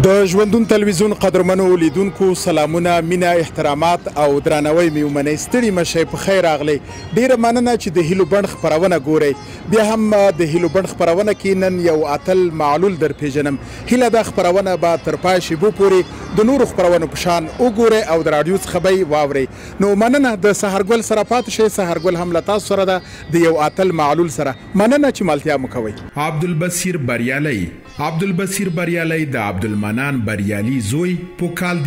د ژوندون تلویزیون قدرمنو لیدونکو سلامونه، مینه، احترامات او درناوی مې ومنئ. ستړي مه شئ، په خیر راغلی. ډیره مننه چې د هیلو بڼ خپرونه ګورئ. بیا هم د هیلو بڼ خپرونه کې نن یو اتل معلول در پیژنم. هیله دا خپرونه به تر پای شیبو پورې د نورو خپرونو په شان وګورئ او د راډیو څخه به یې واورئ. نو مننه، د سحرګل سره پاتې شئ. سحرګل هم له تاسو سره ده د یو اتل معلول سره. مننه چې ملتیا مو کوئ. عبدالبصیر بریالی عبدالبصیر بریالی د عبدالمنان بریالي زوی په کال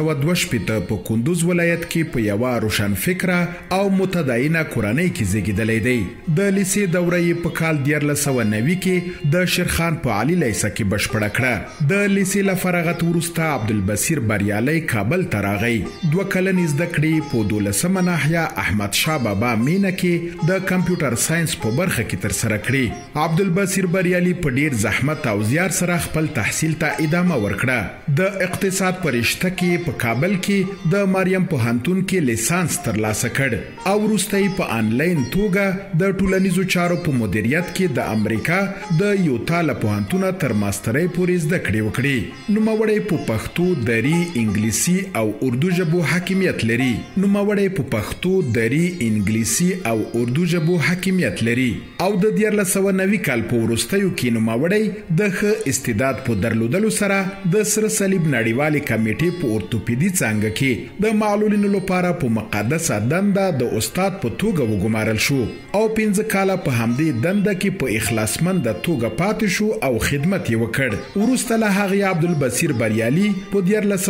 1962 په کندوز ولایت کې په یوه روشنفکره او متدینه کورنۍ کې زیږیدلی دی. د لیسې دوره یې په کال 1990 کې د شیرخان په عالي لیسه کې بشپړه کړه. د لیسې له فراغت وروسته عبدالبصیر بریالی کابل ته راغی. 2 کلنې زده کړې په 12مه ناحیه احمدشاه بابا مینه کې د کمپیوټر ساینس په برخه کې ترسره کړې. عبدالبصیر بریالی په ډیر زحمت او سره خپل تحصیل ته ادامه ورکړه. د اقتصاد په رشته کې په کابل کې د مریم پوهنتون کې لیسانس ترلاسه کړ او وروسته یې په آنلاین توګه د ټولنیزو چارو په مدیریت کې د امریکا د یوتا له پوهنتونه تر ماسترۍ پورې زده کړې وکړې. نوموړی په پښتو، دري، انګلیسي او اردو ژبو حاکمیت لري. نوموړی په پښتو، دري، انګلیسي او اردو ژبو حاکمیت لري او د 1990 کال په وروستیو کې نوموړی د استعداد په درلودلو سره د سره صلیب نړیوالې کمیټې په اورتوپیدي څانګه کې د معلولینو لپاره په مقدسه دنده د استاد په توګه وګمارل شو او 15 کاله په همدې دنده کې په اخلاصمند توګه پاتې شو او خدمت یې وکړ. وروسته له هغې عبدالبصیر بریالي په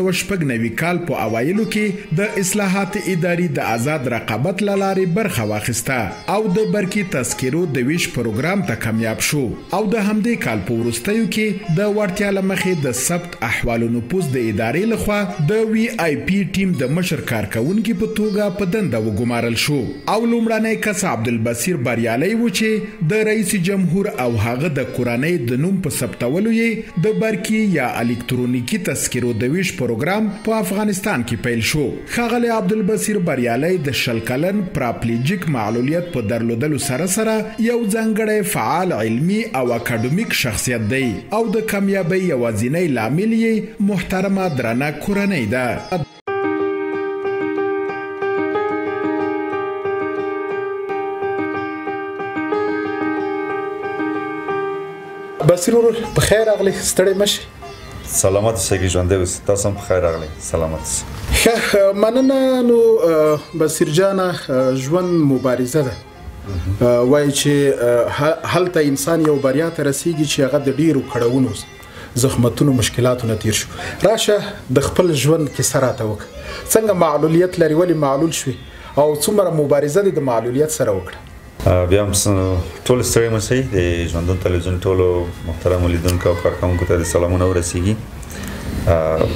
1996 کال په اوایلو کې د اصلاحات اداري د آزاد رقابت له لارې برخه واخیسته او د برقي تذکرو د ویش پروګرام ته کامیاب شو او د همدې کال په وروستیو کې د وړتیا له مخې د ثبت احوالو نفوذ د ادارې لخوا د وی آی پی ټیم د مشر کارکونکي په توګه په دنده وګمارل شو او لومړنی کس عبدالبصیر بریالی و چې د رئیس جمهور او هغه د کورنۍ د نوم په ثبتولو یې د برقي یا الکترونیکي تذکرو د ویش پروګرام په افغانستان کې پیل شو. ښاغلی عبدالبصیر بریالی د 20 کلن پراپلیجیک معلولیت په درلودلو سره سره یو ځانګړی فعال علمي او اکاډمیک شخصیت دی او د کامیابی یوازینی لامل یې محترمه درنه کورنۍ ده. بصیر ورور په خیر راغلی، ستړی مه شئ. سلامت اوسئ، ژوندی اوسئ. تاسو هم په خیر راغلی، سلامت اوسئ. ښه مننه. نو بصیر جانه، ژوند مبارزه ده. وایي چې هلته انسان یو بریا ته رسیږي چې هغه د ډیرو کړاوونو، زخمتونو، مشکلاتو نه تیر شو. راشه د خپل ژوند کیسه راته وکړه. څنګه معلولیت لري، ولې معلول شوې او څومره مبارزه دې د معلولیت سره وکړه؟ بیا هم ټول ستړي مه شئ. د ژوندون تلویزیون ټولو محترمو لیدونکو او کارکوونکو ته د سلامونه ورسیږي.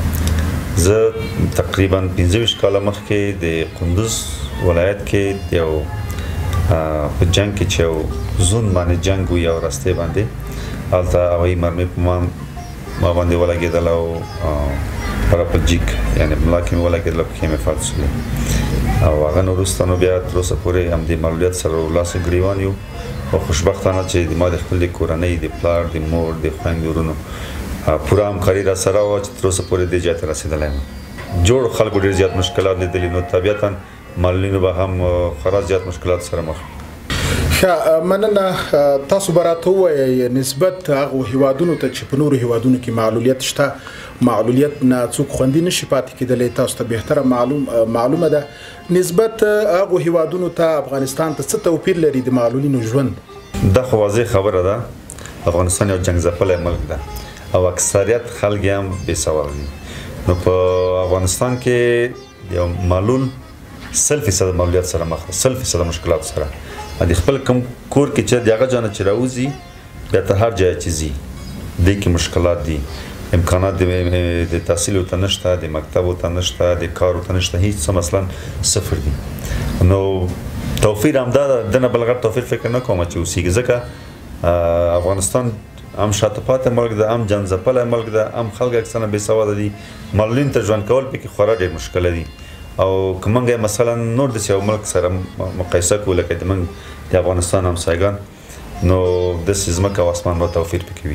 زه تقریبا 15 کاله مخکې د کندوز ولایت کې یو په جنگ کې چې یو زون باندې جنگ و، یو رستې باندې هلته هوایي مرمۍ په ما باندې ولګېدل او پراپلجیک یعنې ملا کې مې ولګېدل، پښې مې فلج شولې او هغه نه وروسته نو بیا تر اوسه پورې همدې معلولیت سره لاس ګریوان یو او خوشبختانه چې ما د خپل کورنۍ، د پلار، د مور، د خویندو ورونو پوره همکاري را سره وه چې تر اوسه پورې دې ځای ته رسېدلی یم. جوړ خلکو ډېر زیات مشکلات لیدلي، نو طبیعتا معلولینو به هم خورا زیات مشکلات سره مخ. ښه مننه. تاسو به راته ووایئ نسبت هغو هیوادونو ته چې په نورو هیوادونو کې معلولیت شته، معلولیت نه څوک خوندي نشي پاتې کېدلی، تاسو ته بهتره معلومه ده، نسبت هغو هیوادونو ته افغانستان ته څه توپیر لري د معلولینو ژوند؟ دا خو واضح خبره ده، افغانستان یو جنګ ځپلی ملک ده او اکثریت خلک یې هم بېسواده دي. نو په افغانستان کې یو معلول 100% معلولیت سره مخ ده، 100% مشکلات سره. د خپل کوم کور کې چې د هغه ځانه چې راوځي بیا تر هر ځای چې ځي دې کې مشکلات دي، امکانات د تحصیل ورته نشته، د مکتب ورته نشته، د کار ورته نشته، هیڅ څه مثلا صفر دي. نو توفیر همدا ده، دنه بل غټ توفیر فکر نه کوم چې اوسېږي، ځکه افغانستان هم شاته پاتې ملک ده، هم جنګ ځپلی ملک ده، هم خلک اکثره بېسواده دي، معلولینو ته ژوند کول پکې خورا ډېر مشکله دي. او که موږ مثلا نور داسې یو ملک سره مقایسه کړو لکه د موږ د افغانستان همسایګان، نو داسې ځمکه او اسمان به توفیر پکې وي.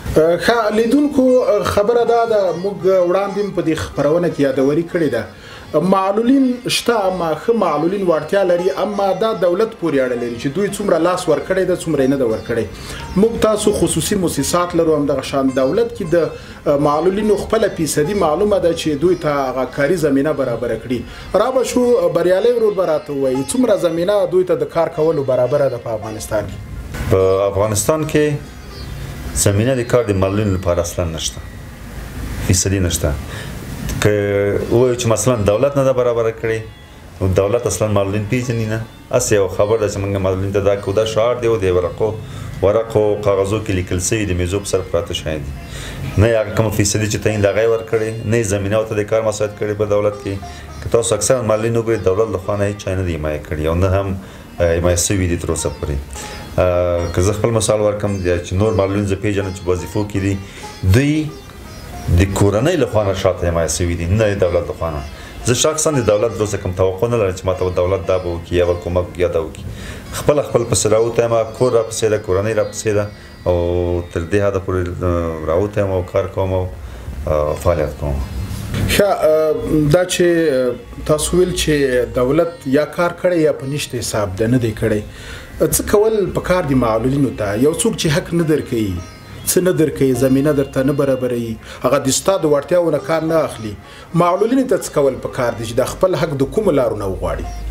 ښه لیدونکو خبره دا ده موږ وړاندې په دې خپرونه کې یادوري کړې ده معلولین شته اما ښه معلولین وړتیا لري اما دا دولت پورې اړه لري چې دوی څومره لاس ورکړی ده څومره نه ده ورکړی موږ تاسو خصوصي مؤسسات لرو همدغه شان دولت کې د معلولینو خپله فیصدي معلومه ده چې دوی ته هغه کاري زمینه برابره کړي را به شو بریالی ورور به راته ووایي څومره زمینه دوی ته د کار کولو برابره ده په افغانستان کې په افغانستان کې زمینه د کار د معلولینو لپاره اصلا نشته فیصدي نشته که وایو چې مثلا دولت نه ده برابره کړې نو دولت اصلا معلولین پیژني نه هسې یو خبر ده چې موږ معلولین ته دا کوو دا شعار دی او د ورقو کاغذو کې لیکل سوي د میزو په سر پراته شوي دي نه یې هغه کومه فیصدي چې ته یې د هغه یې ورکړې نه یې زمینه ورته د کار مساعد کړې په دولت کې که تاسو اکثرا معلولین وګورئ دولت له خوا نه هېڅ چا نه دی حمایه کړي او نه هم حمایه سوي دي تر اوسه پورې که زه خپل مثال ورکړم چې نور معلولین زه پیژنم چې په وظیفو کې دي دوی د کورنۍ له خوا نه شاته حمایه سوي دي نه د دولت له خوا نه زه شخصا د دولت تر اوسه کوم توقع نه لرم چې ماته دولت دا به وکړي یا به کومک یا دا وکړي خپل پسې راوتم کور راپسې ده کورنۍ راپسې ده او تر دې حده پورې راوتم او کار کوم او فعالیت کوم ښه دا چې تاسو ویل چې دولت یا کار کړی یا په نشته حساب ده نه دی کړی څه کول پکار دي معلولینو ته یو څوک چې حق نه درکوي څه نه درکوي زمینه درته نه برابروي هغه د ستا د وړتیاو نه کار نه اخلي معلولینو ته څه کول پکار دي چې د خپل حق د کومو لارو نه وغواړي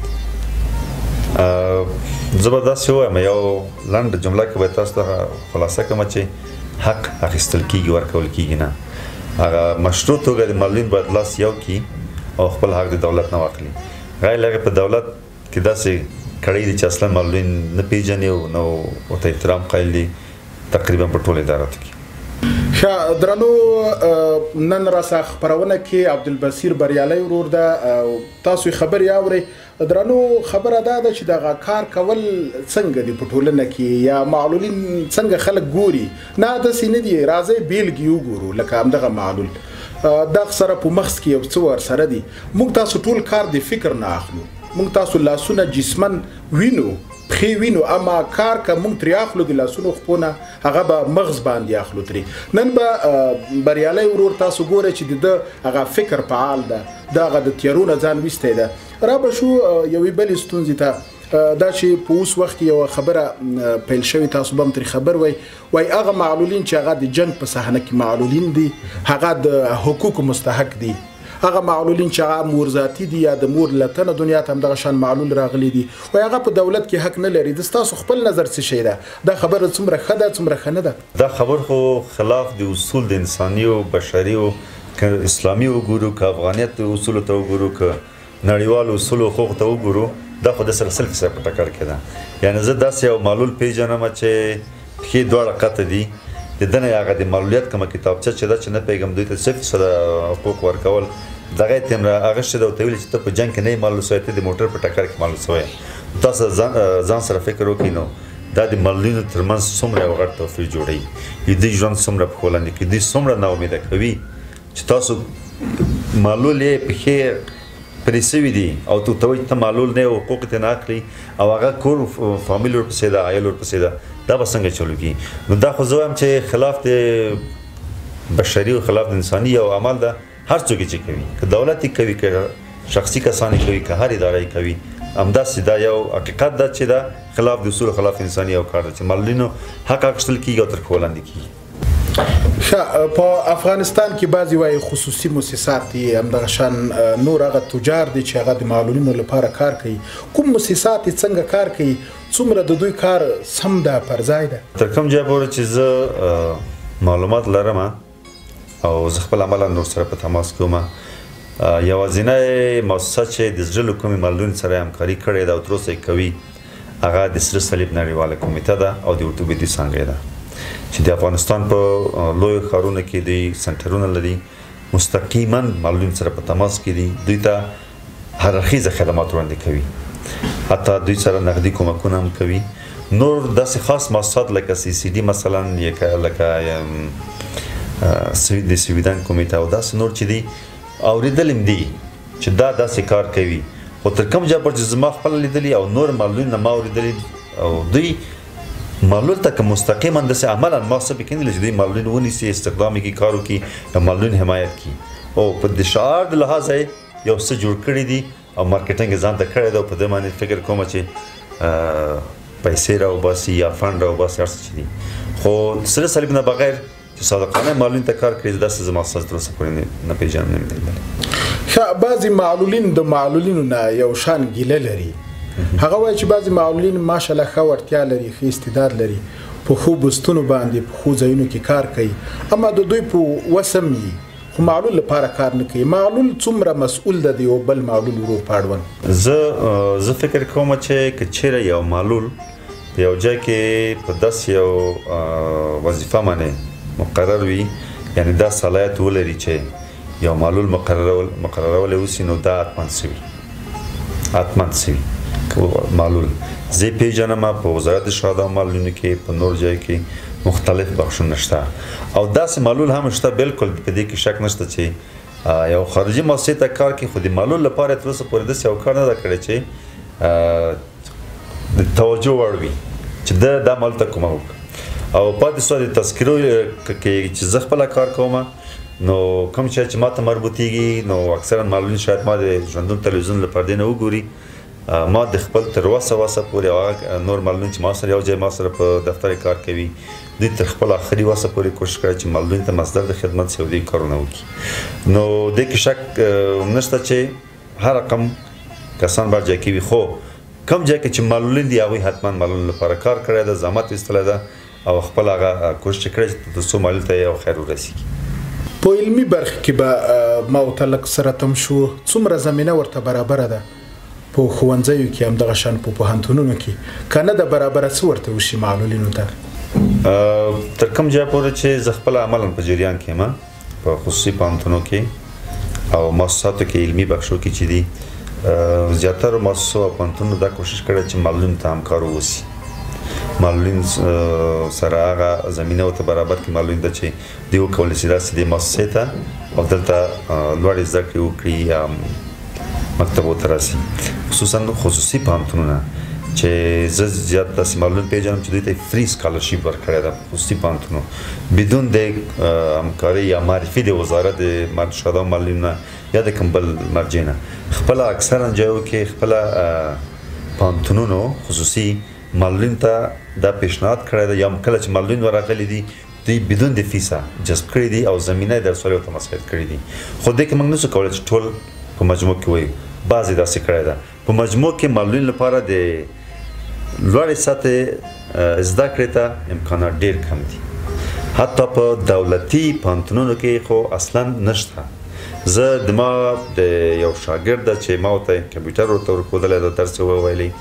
زه به داسې ووایم یو لنډه جمله کې باید تاسو ته خلاصه کړم چې حق اخیستل کېږي ورکول کېږي نه هغه مشروع توګه د معلولین باید لاس یو کړي او خپل حق د دولت نه واخلي غیر له هغې په دولت کې داسې کړی دي چې اصلا معلولین نه پیژني او نه ورته احترام قایل دي تقریبا په ټولو اداراتو کې ښه درنو نن راسه خپرونه کې عبدالبصیر بریالی ورور ده تاسو خبرې اورئ درنو خبره دا ده چې دغه کار کول څنګه دي په ټولنه کې یا معلولین څنګه خلک ګوري نه داسې نه دي راځئ بیلګې وګورو لکه همدغه معلول دغه سره په مغز کې یو څه ورسره دي موږ تاسو ټول کار د فکر نه اخلو موږ تاسو لاسونه جسمن وینو پښې وینو اما کار که موږ ترې اخلو د لاسونو خپو نه هغه به مغز باندې اخلو ترې نن به بریالی ورور تاسو ګورئ چې د ده هغه فکر فعال ده د هغه د تیارو نه ځان ویستی ده را به شو یوې بلې ستونزې ته دا چې په اوس وخت کې یوه خبره پیل شوې تاسو به هم ترې خبر وای هغه معلولین چې هغه د جنګ په صحنه کې معلولین دي هغه د حقوقو مستحق دي هغه معلولین چې هغه مور ذاتي دي یا د مور لتنه دنیا ته همدغه شان معلول راغلي دي وای هغه په دولت کې حق نه لري د ستاسو خپل نظر څه شی ده دا خبره څومره ښه ده څومره ښه نه ده دا خبر خو خلاف د اصول د انساني او بشري او که اسلامي وګورو که افغانیت اصولو ته وګورو که نړیوال اصول او حقوق ته وګورو دا خو د سره 100% په ټکر کې ده یعنی زه داسې یو معلول پیژنم چې پښې دواړه قطع دي د ده نه هغه د معلولیت کومه کتابچه چې ده چې نه پوهېږم دوی ته 100% حقوق ورکول دغه یې ته یې اخیستې ده او ته ویلې چې ته په جنګ کې نه یې معلول سوی ته د موټر په ټکر کې معلول سوی تاسو ځان سره فکر وکړئ نو دا د معلولینو ترمنځ څومره یو غټ توپیر جوړوي د دوی ژوند څومره په ښه لاندې کوي دوی څومره ناامیده کوي چې تاسو معلول یې پښې پرې سوي دي او ته وایي ته معلول نه یې حقوق یې نه اخلي او هغه کور فامیل ورپسې ده عیال ورپسې ده دا به څنګه چلو کېږي نو دا خو زه وایم چې خلاف د بشري او خلاف د انساني یو عمل ده هر څوک چې کوي که دولت یې کوي که شخصي کسان یې کوي که هر اداره یې کوي همداسې دا یو حقیقت ده چې دا خلاف د اصولو خلاف انساني یو کار ده چې معلولینو حق اخیستل کېږي او تر پښو لاندې کېږي په افغانستان کې بعضې وایي خصوصي مؤسسات دي همدغه شان نور هغه تجار دي چې هغه د معلولینو لپاره کار کوي کوم مؤسسات یې څنګه کار کوي څومره د دوی کار سم ده پر ځای ده تر کوم ځای پورې چې زه معلومات لرم او زه خپل عملا نور سره په تماس کې وم یوازینۍ مؤسسه چې د زړه له کومې معلولینو سره همکاري کړې ده او تر اوسه یې کوي هغه د سره صلیب نړیواله کمیټه ده او د ارتوپیدي څانګه ده چې د افغانستان په لویو ښارونو کې دوی سنټرونه لري مستقیما معلولین سره په تماس کې دي دوی ته هر اړخیزه خدمات وړاندې کوي حتی دوی سره نقدي کومکونه هم کوي نور داسې خاص مؤسسات لکه CCD مثلا لکه د سویدن کمیټه او داسې نور چې دي اورېدل هم دي چې دا داسې کار کوي خو تر کوم ځای پورې چې زما خپله لیدلي او نور معلولین نه ما اورېدلي او دوی معلول ته که مستقیما داسې عملا ما څه پکې نه لري چې دوی معلولین ونیسي استخدام یې کړي کار وکړي یا معلولین حمایت کړي او په د شعار د لحاظه یو څه جوړ کړي دي او مارکیټینګ یې ځان ته کړی دی او په دې باندې فکر کوم چې پیسې راوباسي یا فنډ راوباسي هر څه چې دي خو سره صلیب نه بغیر چې صادقانه معلولین ته کار کړي داسې زما ستاسو تر اوسه پورې نه پېژنم نه مې لیدلی. ښه بعضې معلولین د معلولینو نه یو شان ګیله لري. هغه وایي چې بعضې معلولین ماشاءالله ښه وړتیا لري ښه استعداد لري په ښو بستونو باندې په ښو ځایونو کې کار کوي اما د دوی په وسم وي خو معلول لپاره کار نه کوي. معلول څومره مسؤل ده د یو بل معلول ورور په اړوند؟ زه فکر کوم چې که چیرې یو معلول په یو ځای کې په داسې یو وظیفه باندې مقرر وي یعنی دا صلاحیت ولري چې یو معلول مقررولی اوسي نو دا حتماً سوي معلول زه پیژنم په وزارت شهدا معلولینو کې په نور ځای کې مختلف بخشونه شته او داسې معلول هم شته بالکل په دې کې شک نشته چې یو خارجي مؤسسې ته کار کوي خو د معلول لپاره تر اوسه پورې داسې یو کار نه ده کړی چې د توجه وړ وي چې دا معلول ته کومه وکړه او پاتې سوه د تذکرو کې چې زه خپله کار کوم نو کوم شی چې ما ته مربوطېږي نو اکثرا معلولین شاید ما د ژوندون تلویزیون له پردې نه وګوري ما د خپل تر وسه پورې هغه نور معلولین چې ما سره یو ځای ما سره په دفتر کار کوي دوی تر خپل آخري وسه پورې کوشش کړی چې معلولین ته مصدر د خدمت سي او دوی کارونه وکړي نو دې کې شک نشته چې هر رقم کسان باید ځای کې وي خو کوم ځای کې چې معلولین دي هغوی حتما معلولین لپاره کار کړی ده زحمت ایستلی ده او خپل هغه کوشش کړی چې تر څو معلول ته یو خیر ورسیږي. په علمي برخه کې به ما ورته لږ سره تم شو څومره زمینه ورته برابره ده په ښوونځیو کې همدغه شان په پوهنتونونو کې که نه ده برابره څه ورته وشي معلولینو ته؟ تر کوم ځای پورې چې زه خپله عملا په جریان کې یم په خصوصي پوهنتونو کې او مؤسساتو کې علمي بخشو کې چې دي زیاترو مؤسسو او پوهنتونونو دا کوشش کړی چې معلولینو ته همکار واوسي معلولین سره هغه زمینه ورته برابر کړي معلولین ته چې دوی وکولی شي داسې دې مؤسسې ته او دلته لوړې زده کړې وکړي یا مکتبو ته راسي خصوصا خصوصي پوهنتونونه چې زه زیات داسې معلولین پیژنم چې دوی ته فری سکالرشیپ ورکړی ده خصوصي پوهنتونو بدون د همکارۍ یا معرفي د وزارت د شهدا معلولینو یا د کوم بل مرجع نه خپله اکثرا ځایو کې خپله پوهنتونونو خصوصي معلولین ته دا پیشنهاد کړی ده یا کله چې معلولین ورغلي دي دوی بدون د فیسه جذب کړي دي او زمینه یې درسولو ته مساعد کړي دي خو دې کې موږ نشو کولی چې ټول په مجموع کې وایو بعضې داسې کړی ده په مجموع کې معلولین لپاره د لوړې سطحې زده کړې ته امکانات ډېر کم دي حتی په دولتي پوهنتونونو کې خو اصلا نشته زه د ما د یو شاګرد چې ما ورته کمپیوټر ورته ورښودلی ده درس یې وویلی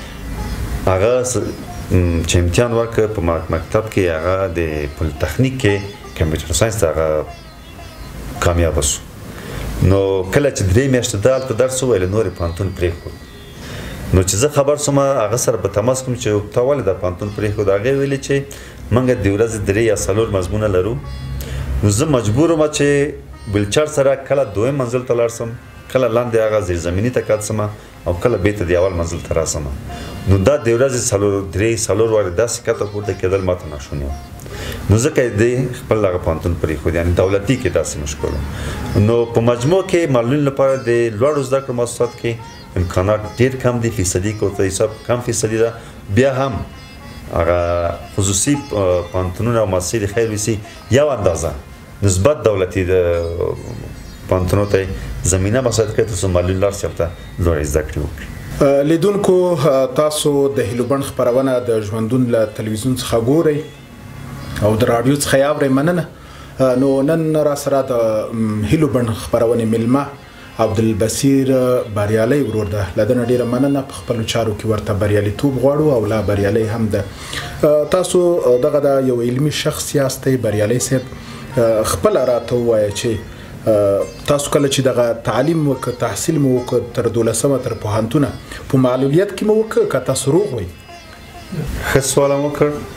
هغه چې امتحان ورکړه په مکتب کې هغه د پولیتخنیک کې کمپیوټر ساینس ته هغه کامیابه شو نو کله چې 3 میاشتې دلته درس وویلی نور یې پوهنتون پرېښود نو چې زه خبر شوم هغه سره په تماس کوم چې تا ولې دا پوهنتون پرېښود هغې ویلي چې موږ د ورځې 3 یا 4 مضمونه لرو نو زه مجبور وم چې ویلچر سره کله دویم منزل ته لاړ سم کله لاندې هغه زیرزمیني ته کډ سم او کله بیرته د اول منزل ته راسم نو دا د ورځې 3 وارې داسې کته پورته کېدل ماته ناشونی وه نو ځکه یې دی خپل هغه پوهنتون پرېښود یعنې دولتي کې داسې مشکل نو په مجموع کې معلولین لپاره د لوړو زده کړو مؤسسات کې امکانات ډېر کم دي فیصدي که ورته حساب کم فیصدي ده بیا هم هغه خصوصي پوهنتونونه او مؤسسې د خیر ویسي یو اندازه نسبت دولتي د پوهنتونو ته زمینه مساعد کړي تر څو معلولین لاړ شي هلته لوړې زده کړې وکړي. لیدونکو تاسو د هیلو بڼ خپرونه د ژوندون له تلویزیون څخه ګورئ او د راډیو څخه یې اورئ مننه نو نن را سره د هیلو بڼ خپرونې میلمه عبدالبصیر بریالی ورور ده له ده نه ډېره مننه په خپلو چارو کې ورته بریالیتوب غواړو او لا بریالی هم ده تاسو دغه د یو علمي شخص یاستئ بریالی صاحب خپله راته ووایه چې تاسو کله چې دغه تعلیم وکړه تحصیل مو وکړه تر 12مه تر پوهنتونه په معلولیت کې مو وکړه که تاسو روغ وئ؟ ښه سوال مو وکړ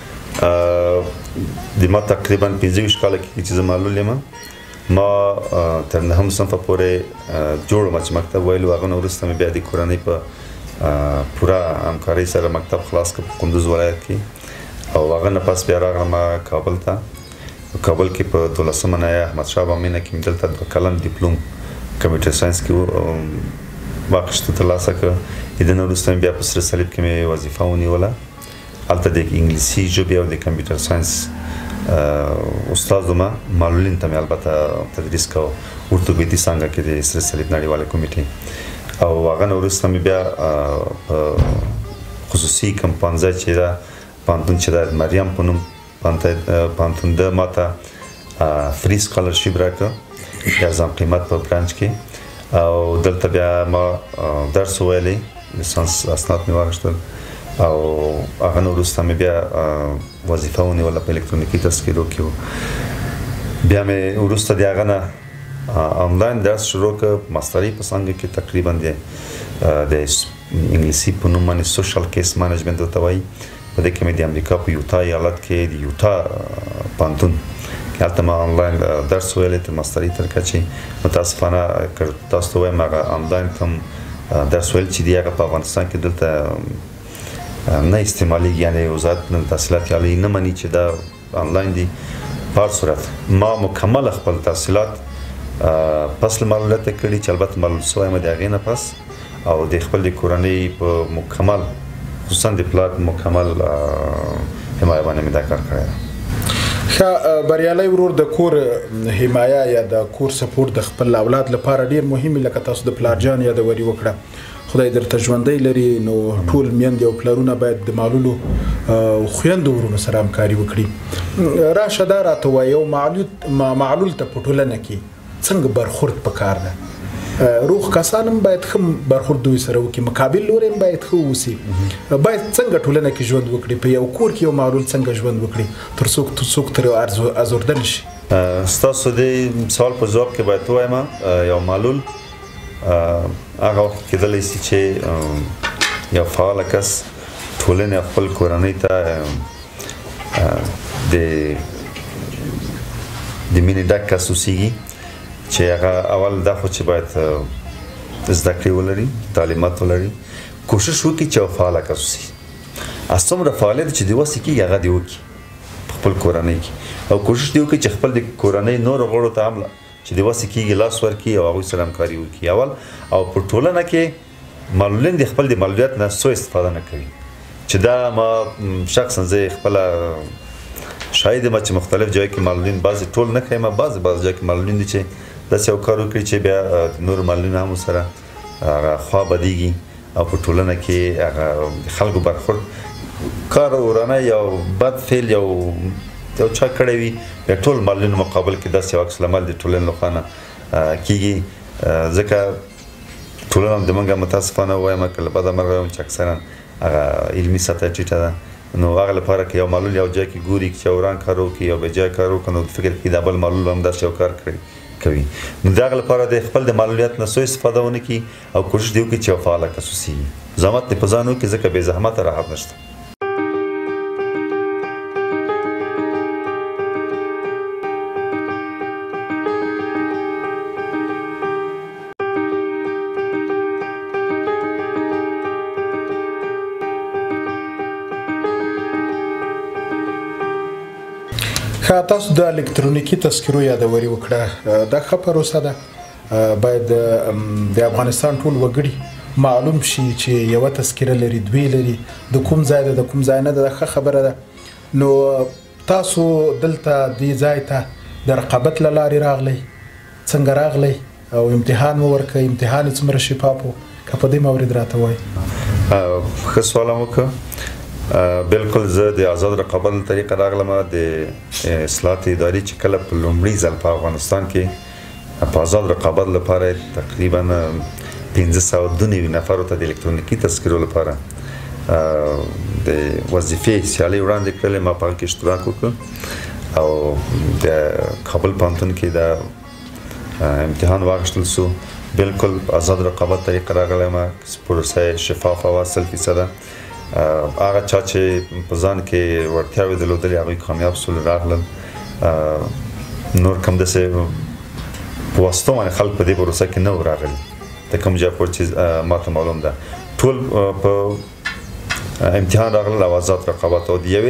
د ما تقریبا 25 کاله کې چې زه معلول یم ما تر 9 صنفه پورې جوړ وم چې مکتب ویلو هغه نه وروسته مې بیا د کورنۍ په پوره همکارۍ سره مکتب خلاص کړ په کندوز ولایت کې او هغه نه پس بیا راغلم کابل ته. کابل کې په 12مه نایه احمدشاه بابا مینه کې دلته 2 کلن ډیپلوم کمپیوټر ساينس کې واخیسته ترلاسه کړه. د نه وروسته بیا په سره صلیب کې مې وظیفه ونیوله. هلته د انګلیسي ژبې او د کمپیوټر ساينس استاد وم. معلولین ته مې البته تدریس کوه ورتوپیدي څانګه کې د سره صلیب نړیواله کمیټې. او هغه نه وروسته مې بیا په خصوصي کمپانځای چې ده پوهنتون چې ده مریم په نوم پوهنتون ده ماته فری سکالرشپ راکړه د ارزان قیمت په برانچ کې. او دلته بیا ما درس وویلی لیسانس اسناد مې واخیستل. او هغه نه وروسته مې بیا وظیفه ونیوله په الکترونیکي تذکرو کې. بیا مې وروسته د هغه نه آنلاین درس شروع کړ ماستري په څانګه کې تقریبا د انګلیسي په نوم باندې سوشل کیس مانجمنټ ورته وایي. په دې کې مې د امریکا په یوتا ایالت کې د یوتا پوهنتون کې هلته ما آنلاین درس ویلی تر ماستري تر کچې. متاسفانه که تاسو ته وایم هغه آنلاین کوم درس ویل چې دی هغه په افغانستان کې دلته نه استعمالیږي، یعنې وزارت تحصیلات عالی نه مني چې دا آنلاین دي. په هر صورت ما مکمل خپل تحصیلات پس له معلولیت کړي چې البته معلول سوی یم د هغې نه پس، او د خپل د کورنۍ په مکمل خصوصا د پلار مکمل حمایه باندې مې دا کار کړی دی. ښه بریالی ورور د کور حمایه یا د کور سپورټ د خپل اولاد لپاره ډیر مهم، لکه تاسو د پلارجان یادوري وکړه. خدای درته ژوندی لري. نو ټول میندې او پلارونه باید د معلولو خویندو ورونو سره همکاري وکړي. راشه دا راته وایه یو معلول ته په ټولنه کې څنګه برخورد پکار ده؟ روغ کسان هم باید ښه برخورد دوی سره وکړي، مقابل لوری هم باید ښه واوسي. باید څنګه ټولنه کې ژوند وکړي، په یو کور کې یو معلول څنګه ژوند وکړي تر څوک ترې ازورده نه شي؟ ستاسو د سوال په ځواب کې باید ووایم یو معلول هغه وخت کېدلی شي چې یو فعاله کس ټولنې او خپل کورنۍ ته د مینې ډک کس اوسیږي چې هغه اول دا خو چې باید زده کړې ولري، تعلیمات ولري، کوشش وکړي چې یو فعاله کس اوسي. څومره فعالیت چې د وسې کېږي هغه دې وکړي په خپل کورنۍ کې، او کوشش دې وکړي چې خپل د کورنۍ نورو غړو ته هم چې د وسې کېږي لاس ورکړي او هغوی سره همکاري وکړي اول. او په ټولنه کې معلولین د خپل د معلولیت نه څو استفاده نه کوي، چې دا ما شخصا زه خپله شاهد یم چې مختلف ځای کې معلولین بعضې ټول نه ښیم، بعضې ځای کې معلولین دي چې داسې یو کار وکړي چې بیا د نورو معلولینو هم سره هغه خوا بدیږي او په ټولنه کې هغه د خلکو برخورد کار ورانه یو بد فعل یو چا کړی وي بیا ټول معلولینو مقابل کې داسې یو عکس العمل د ټولنې لخوا نه کېږي. ځکه ټولنه هم زموږ متاسفانه ووایم که له بده مرغه وایم چې اکثرا هغه علمي سطحه ټیټه ده. نو هغه لپاره که یو معلول یو ځای کې ګوري چې یو وران کار وکړي یو بې ځایه کار وکړي نو فکر کوي دا بل معلول هم داسې یو کار کوي. نو د هغه لپاره د خپل د معلولیت نه څو استفاده ونه کړي او کوشش دې وکړي چې یو فعاله کس اوسېږي. زحمت دې په ځان وکړي ځکه بې زحمته راحت نشته. تاسو د الکترونیکي تذکرو یادوري وکړه، دا ښه پروسه ده. باید د افغانستان ټول وګړي معلوم شي چې یوه تذکره لري، دوی لري، د کوم ځای ده د کوم ځای نه ده، ښه خبره ده. نو تاسو دلته دې ځای ته د رقابت له لارې راغلی، څنګه راغلی او امتحان مو ورکړی؟ امتحان یې څومره شفاف و؟ که په دې مورد راته وایي. ښه سوال هم وکړه. بالکل زه د آزاد رقابت له طریقه راغلم. د اصلاحات اداري چې کله په لومړي ځل په افغانستان کې په آزاد رقابت لپاره تقریبا 592 نفرو ته د الکترونیکي تذکرو لپاره د وظیفې سیالۍ وړاندې کړلې، ما په هغه کې اشتراک وکړ او د کابل پوهنتون کې د امتحان واخیستل سو. بالکل آزاد رقابت طریقه راغلی ما، پروسه شفافه وه 100%. هغه چا چې په ځان کې وړتیاوې درلودلې هغوی کامیاب سول، راغلل. نور کوم داسې په واسطو باندې خلک په دې پروسه کې نه و راغلي د کوم ځای پورې چې ما ته معلوم ده. ټول په امتحان راغله او آزاد رقابت او د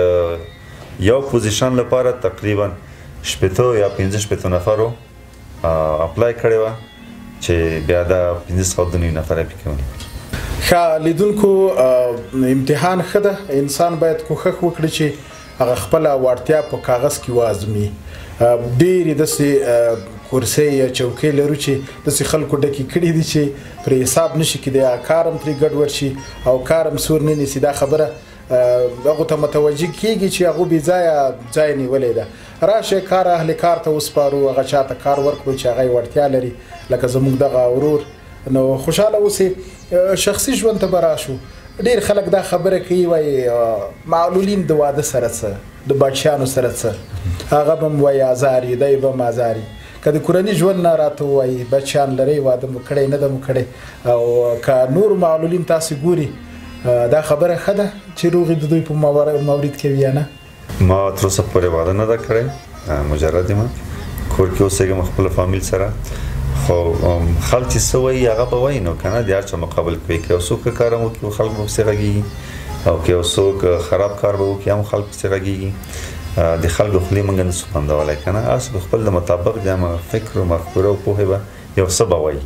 یو پوزیشن لپاره تقریبا 15 یا 15 نفرو اپلای کړی و چې بیا دا 15 نفر پکې ونیول. ښه لیدونکو امتحان ښه ده، انسان باید کوښښ وکړي چې هغه خپله وړتیا په کاغذ کې وازمي. ډېرې داسې کورسۍ یا چوکۍ لرو چې داسې خلکو ډکې کړي دي چې پرې حساب نشي کېدی، کار هم ترې ګډوډ شي او کار هم سور نه نیسي. دا خبره هغو ته متوجه کېږي چې هغو بې ځایه ځای نیولی ده. راشئ کار اهل کار ته وسپارو، هغه چا ته کار ورکړو چې هغه یې وړتیا لري، لکه زموږ دغه ورور. نو خوشحاله اوسئ. شخصي ژوند ته به راشو. ډېر خلک دا خبره کوي، وایي معلولین د واده سره څه، د بچیانو سره څه، هغه به م وایي ازاري، دی به م ازاري. که د کورني ژوند نه راته ووایي بچیان لرئ، واده مو کړی نه ده مو کړی، او که نور معلولین تاسې ګوري، دا خبره ښه ده چې روغې د دوی په مورید کې وي یا نه؟ ما تر اوسه پورې واده نه ده کړی، مجرد یم کور کې اوسېږم خپل فامیل سره. خو خلک چې څه وایي هغه به وایي، نو که نه د هر چا مقابل کوي. که یو څوک ښه کار هم وکړي خلک به پسې غږېږي، او که یو څوک خراب کار به وکړي هم خلک پسې غږېږي. د خلکو خولې موږ نشو بندولی، که نه هسې به خپل د مطابق د همه فکر و مفکوره او پوهې به یو څه به وایي.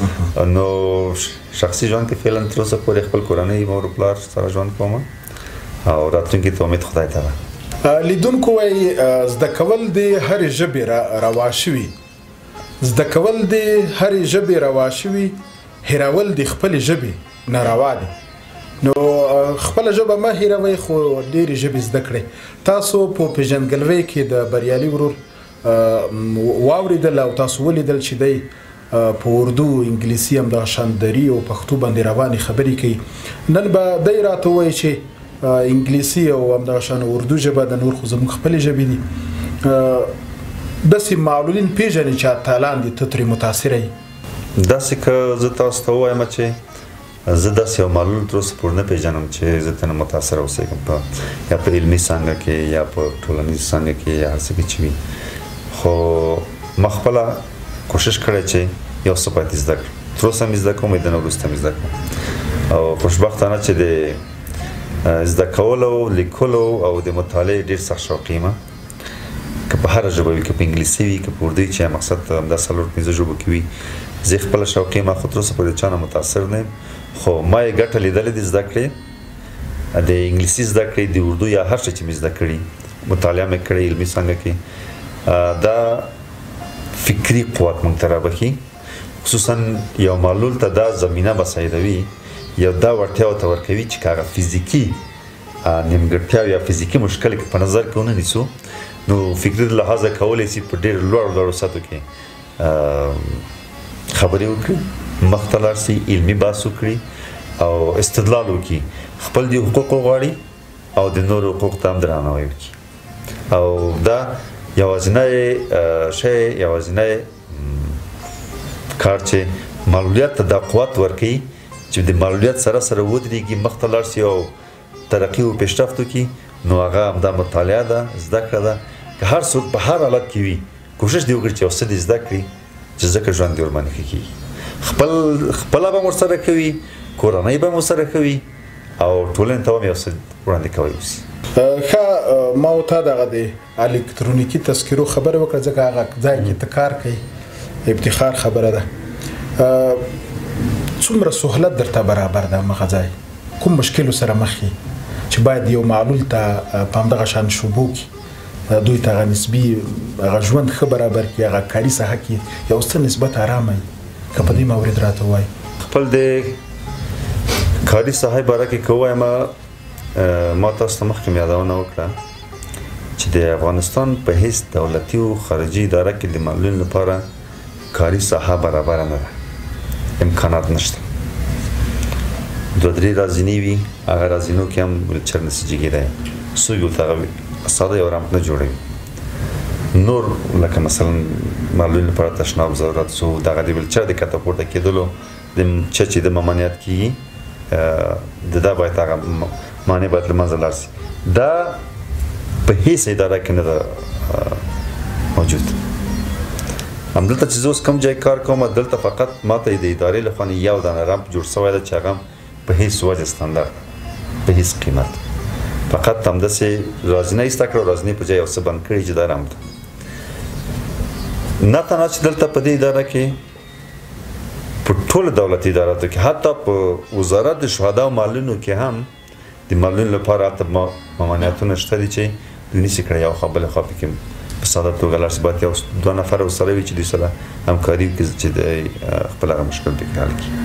نو شخصي ژوند کې فعلا تر اوسه پورې خپل کورنۍ مور و پلار سره ژوند کوم او راتلونکي ته امید خدای ته ده. لیدونکو وایي زده کول د هرې ژبې روا شوي، زده کول د هرې ژبې روا شوي، هیرول د خپلې ژبې ناروا دي. نو خپله ژبه مه هیروئ، خو ډېرې ژبې زده کړئ. تاسو په پیژندګلوۍ کې د بریالي ورور واورېدل او تاسو ولیدل چې دی په اردو، انګلیسي، همدغه شان دري او پښتو باندې روانې خبرې کوي. نن به دی راته ووایي چې انګلیسي او همدغه شان اردو ژبه د نور خو زموږ خپلې ژبې دي. داسې معلولین پېژنې چې اتلان دي، ته ترې متاثره یې؟ داسې که زه تاسو ته ووایم چې زه داسې یو معلول تر اوسه پورې نه پېژنم چې زه ترې متاثره اوسېږم، یا په علمي څانګه کې یا په ټولنیز څانګه کې یا هر څه کې چې وي. خو ما خپله کوشش کړی چې یو څه باید زده کړم. تر اوسه مې زده کوم، د نه وروسته مې زده کوم. او خوشبختانه چې د زده کولو، لیکلو او د مطالعې ډېر سخت شوقي یم. که په هره ژبه وي، که په انګلیسي وي، که په اردو وي، چې مقصد همدا 4-5 ژبو کې وي، زه خپله شوقي یم. خو تر اوسه پورې د چا نه متاثر نه یم، خو ما یې ګټه لیدلې دي زده کړې، د انګلیسي زده کړې، د اردو یا هر څه چې مې زده کړي، مطالعه مې کړې علمي څانګه کې. دا فکري قوت موږ ته رابخي، خصوصا یو معلول ته دا زمینه مساعدوي، یو دا وړتیا ورته ورکوي چې که هغه فزیکي نیمګړتیا یا فزیکي مشکل کې په نظر کې ونه نیسو، نو فکري لحاظه کولی شي په ډېر لوړو سطحو کې خبرې وکړي، مخ ته لاړ شي، علمي بحث وکړي او استدلال وکړي، خپل د حقوقو غواړي او د نورو حقوق ته هم درناوی وکړي. او دا یوازینی شی، یوازینی کار چې معلولیت ته دا قوت ورکوي چې د معلولیت سره سره ودرېږي، مخ ته لاړ شي او ترقي و پیشرفت وکړي. نو هغه همدا مطالعه ده، زده کړه ده. که هر څوک په هر حالت کې وي، کوشش دې وکړي چې یو څه دې زده کړي چې ځکه ژوند دې ورباندې ښه کېږي. خپله به هم ورسره کوي، کورنۍ به هم ورسره کوي او ټولنې ته هم یو څه وړاندې کوی اوسي. ښه، ما ورته دغه د الکترونیکي تذکرو خبره وکړه، ځکه هغه ځای کې ته کار کوي، افتخار خبره ده. څومره سهولت درته برابر ده مغه ځای؟ کوم مشکلو سره مخ یې چې باید یو معلول ته په همدغه شان شوبو کې دوی ته هغه نسبي هغه ژوند ښه برابر کړي، هغه کاري ساحه کې یو څه نسبت ارامه وي؟ که په دې مورد راته ووایي. خپل د کاري ساحې باره کې که ووایم، ما تاسو ته مخکې مې یادونه وکړه چې د افغانستان په هیڅ دولتي او خارجي اداره کې د معلولینو لپاره کاري ساحه برابره نه ده، امکانات نشته. 2-3 رازینې وي، هغه رازینو کې هم ویلچر نسیجي دی، څوک ورته هغه ساده یو رامپ نه جوړوي. نور لکه مثلا معلولینو لپاره تشناب ضرورت سو، دغه د ویلچر د کته پورته کېدلو د چې د ممانعت کېږي، د دا باید هغه معنی باید له منځه لاړ شي. دا په هیڅ اداره کې نه ده موجود. همدلته چې زه اوس کوم ځای کار کوم، دلته فقط ماته د ادارې له خوا یو دانه رامپ جوړ شوی ده چې هغه په هیڅ وجه ستاندرد په هیڅ قیمت فقط همداسې رازینه ایسته کړه او رازینې په ځای یو څه بند کړي چې دا رامته نه تنها چې دلته په دې اداره کې په ټولو دولتي اداراتو کې حتی په وزارت د شهدا معلولینو کې هم د معلولینو لپاره هلته ممانعتونه شته دي چې دوی نشي کړی یو خوا بلې خوا پکې په ساده توګه لاړ شي باید یو دوه نفره ورسره وي چې دوی سره همکاري وکړي چې د خپل هغه مشکل پکې حل کړي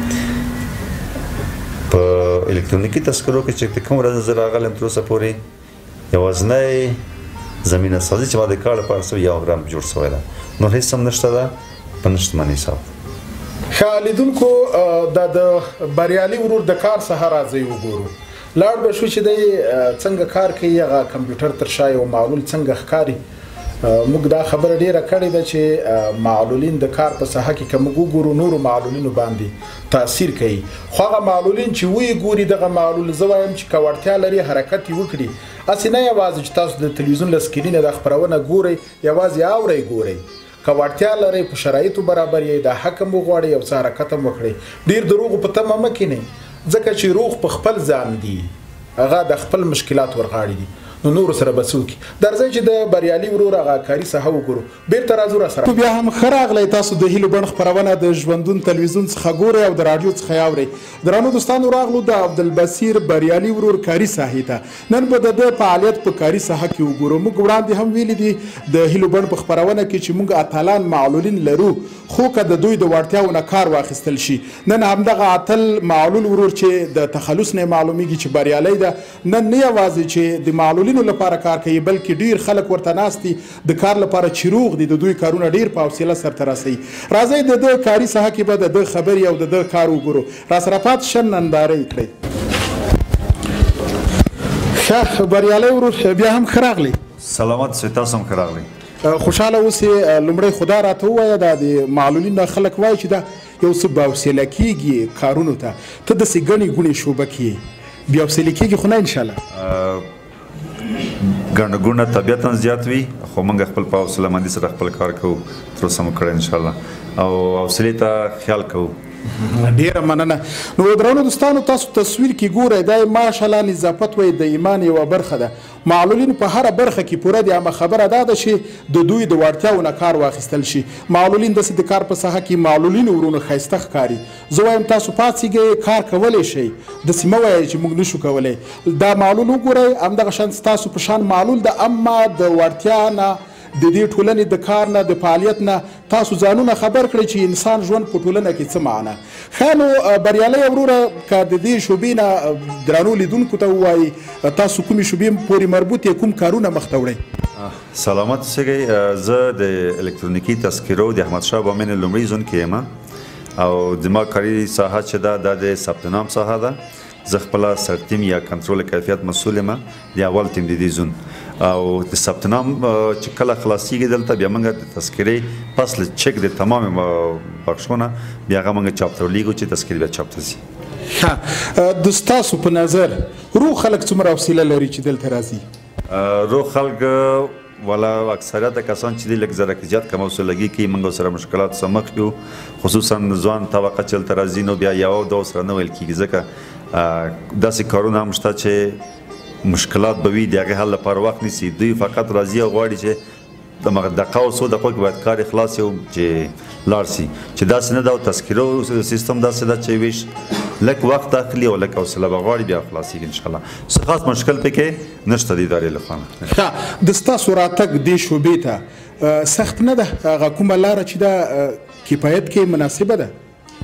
په الکترونیکي تذکرو کې چې کوم ورځ زه راغلم تر اوسه پورې یوازینی زمینه سازي چې ما د کار لپاره سوی یو رمپ جوړ شوی ده نور هېڅ هم نشته ده په نشتمنۍ حساب ښه لیدونکو دا د بریالي ورور د کار څخه راځئ وګورو لاړ به شو چې دی څنګه کار کوي هغه کمپیوټر تر شا یو معلول څنګه ښکاري موږ دا خبره ډیره کړې ده چې معلولین د کار په ساحه کې که موږ وګورو نورو معلولینو باندې تاثیر کوي خو هغه معلولین چې ویې ګوري دغه معلول زه وایم چې که وړتیا لري حرکت یې وکړي هسې نه یوازې چې تاسو د تلویزیون له سکرینه دا خپرونه ګورئ یوازې اورئ ګورئ که وړتیا لرئ په شرایطو برابر یې دا حق هم وغواړئ یو څه حرکت هم وکړئ ډېر د روغو په تمه مه کینئ ځکه چې روغ په خپل ځان دي هغه د خپل مشکلات ورغاړي دي نو نور سره بسوکي درځي چې د بریالي ورور هغه کاري ساحه وګورو بیرته راځو را سره بیا هم خراغلی تاسو د هیلو بڼ خپرونه د ژوندون تلویزیون څخه ګورئ او د راډیو څخه اورئ درانو دوستانو راغلو د عبدالبصیر بریالي ورور کاري ساحې ته نن به د ده فعالیت په کاري ساحه کې وګورو موږ وړاندې هم ویلي دي د هیلو بڼ په خپرونه کې چې موږ اتلان معلولین لرو خو که د دوی د وړتیاو نه کار واخیستل شي نن همدغه اتل معلول ورور چې د تخلص نه معلومیږي چې بریالی ده نن نه یوازې چې د معلولینو لپاره کار کوي بلکې ډیر خلک ورته ناست دي د کار لپاره چې روغ دي د دوی کارونه ډیر په حوصله سرته رسوي راځئ د ده کاري ساحه کې به د ده خبرې او د ده کار وګورو راسره پاتې شه ننداره یې کړئ ښه بریالی ورور بیا هم ښه راغلی سلامت سئ تاسو هم ښه راغلی خوشحاله اوسې لومړی خدا راته ووایه دا د معلولین خلک وایي چې دا یو څه باحوصله کېږي کارونو ته ته داسې ګڼې ګوڼې شوبه کې یې بیا حوصلې کېږي خو نه انشاءالله ګڼه ګوڼه طبیعتا زیات وي خو موږ خپل په حوصلهمندي سره خپل کار کوو تر اوسه مو کړی انشاءالله او حوصلې ته خیال کوو ډیره مننه نو درانو دوستانو تاسو تصویر کې ګورئ دا ماشاءالله نظافت وایي د ایمان یوه برخه ده معلولین په هره برخه کې پوره دي اما خبره دا ده چې د دوی د وړتیاو نه کار واخیستل شي معلولین داسې د کار په ساحه کې معلولین ورونه ښایسته ښکاري زه وایم تاسو پاڅېږئ کار کولی شئ داسې مه وایئ چې موږ نشو کولی دا معلول وګورئ همدغه شان ستاسو په شان معلول ده اما د وړتیا نه د دې ټولنې د کار نه د فعالیت نه تاسو ځانونه خبر کړئ چې انسان ژوند په ټولنه کې څه معنا ښه نو بریالی وروره که د دې شوبې نه درانو لیدونکو ته ووایي تاسو کومې شوبې پورې مربوط یې کوم کارونه مخته وړئ سلامت اوسئ زه د الکترونیکي تذکرو د احمدشاه بامین لومړي زون کې یم او زما کاري ساحه چې ده دا د ثبت نام ساحه ده زه خپله سرټیم یا کنټرول کیفیت مسؤل یم د اول ټیم د دې زون او د ثبت نام چې کله خلاصیږي دلته بیا موږ د تذکرې پس له چک د تمام بخشونه بیا هغه موږ چاپ ته ولیږو چې تذکرې بیا چاپ ته ځي ښه د ستاسو په نظر روغ خلک څومره حوصله لري چې دلته راځي روغ خلک والا اکثریت کسان چې لږ زره کې زیات کم حوصلګي کوي موږ سره مشکلات سره مخ یو خصوصا ځوان طبقه چې دلته راځي نو بیا یو دوه سره نه ویل کېږي ځکه داسې کارونه هم شته چې مشکلات به وي د هغې حل لپاره وخت نیسي دوی فقط راځي او غواړي چې دغه دقیقه او څو دقیقو کې باید کار یې خلاص یو چې لاړ شي چې داسې نه ده او تذکرو سیستم داسې ده چې ویش لږ وخت اخلي او لږ حوصله به غواړي بیا خلاصېږي انشاءالله څه خاص مشکل پکې نشته د ادارې لخوا نه ښه د ستاسو راتګ دې شوبې ته سخت نه ده هغه کومه لاره چې ده کفایت کې مناسبه ده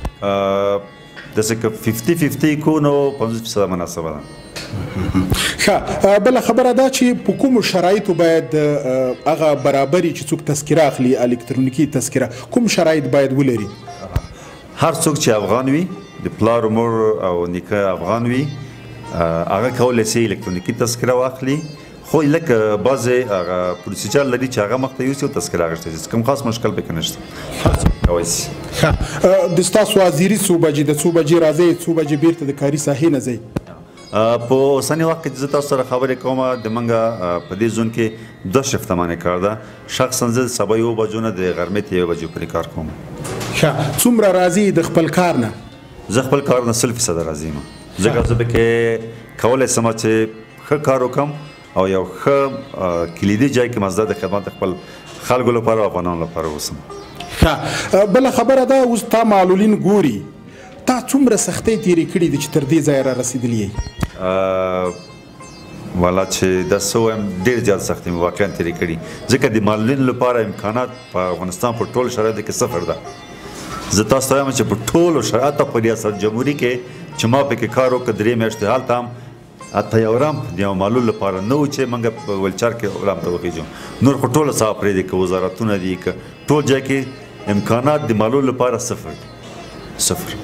داسې که 50-50 کو نو 50% مناسبه ده ښه بله خبره دا چې په کومو شرایطو باید هغه برابري چې څوک تذکره اخلي الکترونیکي تذکره کوم شرایط باید ولري هر څوک چې افغان وي د پلار مور او نیکه افغان وي هغه کولی شي الکترونیکي تذکره واخلي خو لکه بعضې هغه پروسیجر لري چې هغه مخته یوسي او تذکره اخیستی شي کوم خاص مشکل پکې نشته کولی شي ښه د ستاسو حاضري څو بجې د څو بجې راځئ څو بجې بیرته د کاري ساحې نه ځئ په اوسني وخت کې زه تاسو سره خبرې کوم د موږ په دې زون کې 2 شفته باندې کار ده شخصا زه سبا 1 بجو نه د غرمې ته 1 بجې پورې کار کوم ښه څومره راځي د خپل کار نه زه خپل کار نه 100% راځي یم ځکه زه پکې کولی شم چې ښه کار وکړم او یو ښه کلیدي ځای کې مزده د خدمت خپل خلکو لپاره او افغانانو لپاره اوسم. ښه بله خبره ده اوس تا معلولین ګوري تا څومره سختۍ تېرې کړي دي چې تر دې ځایه را رسېدلي یې؟ والا چې دا څه وایم ډېر زیات سختۍ مې واقعا تېرې کړي ځکه د معلولینو لپاره امکانات په افغانستان په ټولو شرایطو کې صفر ده. زه تاسو ته وایم چې په ټولو شرایطو په ریاست جمهوري کې چې ما پکې کار وکړ 3 میاشتې هلته هم حتی یو رامپ د یو معلول لپاره نه و چې موږ په ویلچر کې رامپ ته وخېږو. نور خو ټوله صاف پرېږدي که وزارتونه دي که ټول ځای کې امکانات د معلول لپاره صفر دي صفر.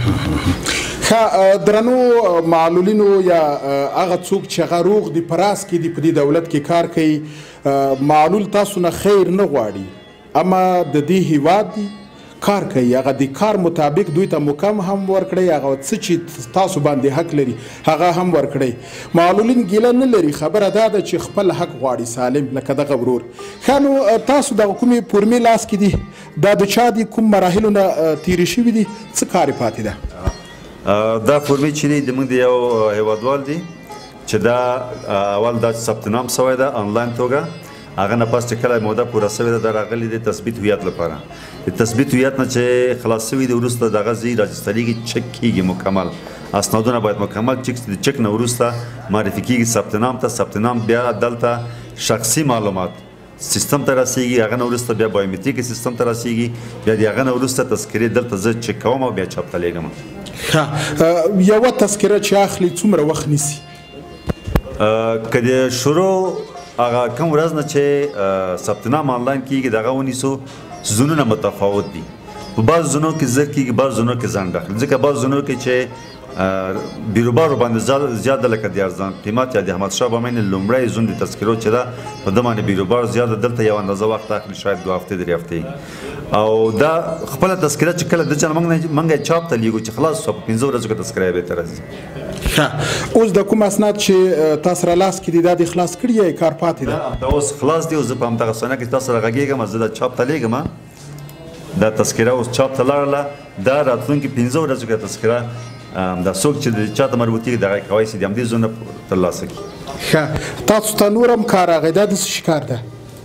ښه درنو معلولینو یا هغه څوک چې هغه روغ دي په راس کې دي په دې دولت کې کار کوي معلول تاسو نه خیر نه غواړي اما د دې هیواد دي کار کوي هغه د کار مطابق دوی ته مکم هم ورکړئ هغه څه چې تاسو باندې حق لري هغه هم ورکړئ. معلولین ګیله نه لري خبره دا ده چې خپل حق غواړي سالم لکه دغه ورور. ښه نو تاسو دغه کومې فورمې لاس کې دي دا د چا دي کوم مراحلو نه تېرې شوي دي څه کار یې پاتې ده؟ دا فورمې چې دي زموږ د یو هیوادوال دي چې دا اول دا ثبت نام شوی ده آنلاین توګه هغه نه پس چې کله موده پوره شوې ده دا راغلي د تثبیت هویت لپاره. د تثبیت هویت نه چې خلاص شوي دي وروسته دغه ځای راجستریږي چک کېږي مکمل اسنادونه باید مکمل چک د چک نه وروسته معرفي کېږي ثبت نام ته. ثبت نام بیا دلته شخصي معلومات سیستم ته رسیږي هغه نه وروسته بیا بایومتریک سیستم ته رسیږي بیا د هغه نه وروسته تذکرې دلته زه چک کوم او بیا چاپ ته لیږم. ښه یوه تذکره چې اخلي څومره وخت نیسي؟ که د شروع هغه کوم ورځ نه چې ثبت نام آنلاین کېږي دغه ونیسو زونونه متفاوت دي. په بعض زونو کې زر کېږي بعض زونو کې ځان داخلي ځکه بعض زونو کې چې بیروبارو باندې زیاده لکه د ارزان قیمت یا د احمدشاه بابا لومړی زون د تذکرو چې ده په ده باندې بیروبار زیاده دلته یو اندازه وخت اخلي شاید 2 هفتې 3 هفتې او دا خپله تذکره چې کله دلته موږ یې چاپ ته لیږو چې خلاص شوه په 15 ورځو کې تذکره یې بېرته راځي. ښه اوس د کوم اسناد چې تاسو را لاس کې دي دا دې خلاص کړي یا کار پاتې ده؟ دا اوس خلاص دي او زه په همدغه ثانیه کې تاسو سره غږېږم زه دا چاپ ته لیږم دا تذکره اوس چاپ ته لاړله دا راتلونکي 15 ورځو کې تذکره دا څوک چې د چا ته مربوطېږي دغه یې کولی شي د همدې زونه ترلاسه کړي. ښه تاسو ته نور هم کار راغی دا د څه شي کار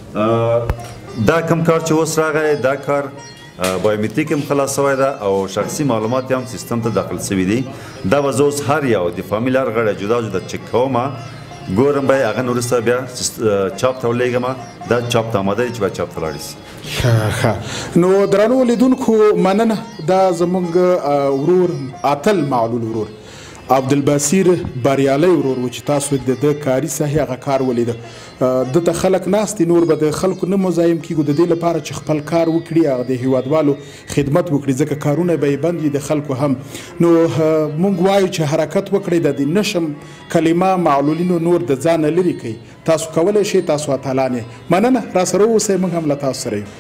ده؟ دا کوم کار چې اوس راغی دا کار بایومتریک هم خلاص شوی ده او شخصي معلومات هم سیستم ته داخل شوي دي. دا به زه اوس هر یو د فامیل هر غړی جدا جدا چک کوم ګورم به یې هغه نه وروسته بیا چاپ ته ولېږم دا چاپ ته آماده دی چې باید چاپ ته لاړې شي. ښه نو درنو لیدونکو مننه دا زموږ ورور اتل معلول ورور عبدالبصیر بریالی ورور و چې تاسو د ده کاري ساحې هغه کار ولیده دلته خلک ناست دي نور به د خلکو نه مزاحم کیږو د دې لپاره چې خپل کار وکړي هغه د هیوادوالو خدمت وکړي ځکه کارونه به یې بند وي د خلکو هم. نو موږ وایو چې حرکت وکړئ د دې نشم کلمه معلولینو نور د ځانه لرې کوي تاسو کولی شئ تاسو اتلان یې. مننه راسره اوسئ موږ هم له تاسو سره یو.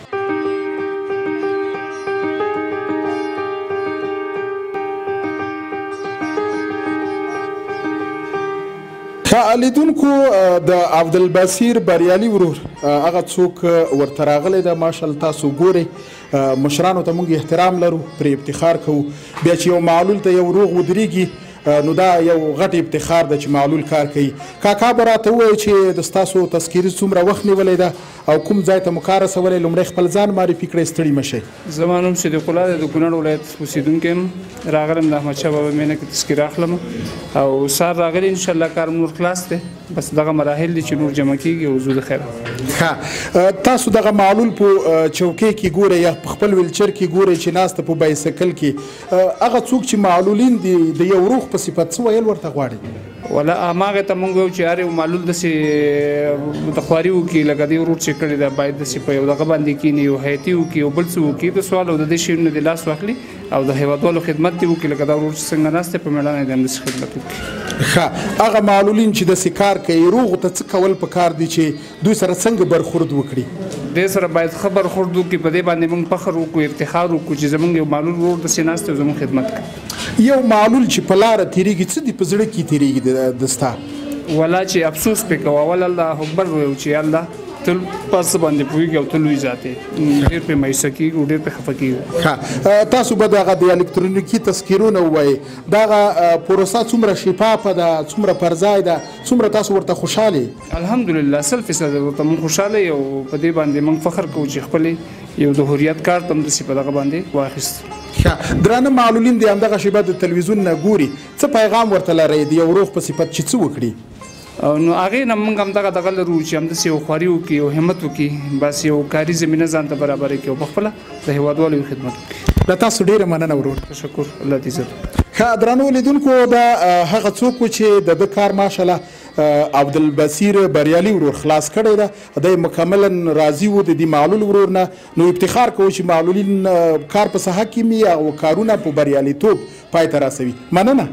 لیدونکو د عبدالبصیر بریالي ورور هغه څوک ورته راغلی ده ماشاءالله تاسو ګورئ مشرانو ته موږ احترام لرو پرې افتخار کوو بیا چې یو معلول ته یو روغ ودرېږي نو دا یو غټ افتخار ده چې معلول کار کوي. کاکا به راته ووایي چې د ستاسو تذکیري څومره وخت نیولی ده او کوم ځای ته مو کار رسولی لومړی خپل ځان معرفي کړئ ستړي مه شئ. زما نوم صدیق الله دی د کونړ ولایت اوسېدونکی یم راغلم د احمدشاه بابا مینه کې تذکیره اخلم او سهار راغلی انشاءالله کار نور خلاص دی بس دغه مراحل دي چې نور جمع کېږي او زه د خیر. ښه تاسو دغه معلول په چوکۍ کې ګورئ یا په خپل ویلچر کې ګورئ چې ناسته په بایسکل کې هغه څوک چې معلولین دي د یو روغ په صفت څه ویل ورته غواړي؟ ولا هماغه ته مونږ وایو چې هر یو معلول داسې متخواري وکړي لکه دې ورور چې کړی ده باید داسې په یو دغه باندې کښېني یو حیاتي وکړي یو بل څه وکړي د سوال او د دې شیانو نه د لاس واخلي او د هیوادوالو خدمت دې وکړي لکه دا ورور چې څنګه ناست دی په مېړانه یې د همداسې خدمت وکړي. ښه هغه معلولین چې داسې کار کوي روغو ته څه کول پکار دي چې دوی سره څنګه برخورد وکړي؟ دې سره باید ښه برخورد وکړي په دې باندې موږ فخر وکړو افتخار وکړو چې زموږ یو معلول ورور داسې ناست دی او زموږ خدمت کوي. یو معلول چې په لاره تېرېږي څه دي په زړه کې تېرېږي د ستا؟ ولا چې افسوس پې کوه اول الله اکبر ویو چې الله تل پس باندې پوهیږي او تل لوی ذاتې ډېر پرې مایوسه کېږي او ډېر پرې خفه کېږي. تاسو به دغه د الکترونیکي تذکیرونه ووایي دغه پروسه څومره شفافه ده څومره پر ځای ده څومره تاسو ورته خوشحاله یې؟ الحمدلله 100% ورته موږ خوشحاله یو په دې باندې موږ فخر کوو چې خپل یو د هوریت کارت هم داسې په دغه باندې واخیست. درانه معلولین د همدغه شیبه د تلویزیون نه ګوري څه پیغام ورته لرئ د یو روغ په صفت چې څه وکړي؟ نو هغې نه موږ همدغه لرو چې همداسې یو خواري وکړي او همت وکړي بس یو کاري زمینه ځان ته برابره کړي او پخپله د هېوادوالو خدمت وکړي. له تاسو ډېره مننه ورور. تشکر الله دې عزت. ښه درنو لیدونکو دا هغه څوک و چې د ده کار ماشاءالله عبدالبصیر بریالي ورور خلاص کړی ده دی مکملا راضي و د دې معلول ورور نه. نو افتخار کوو چې معلولین کار په ساحه کې مي او کارونه په بریالیتوب پای ته رسوي. مننه.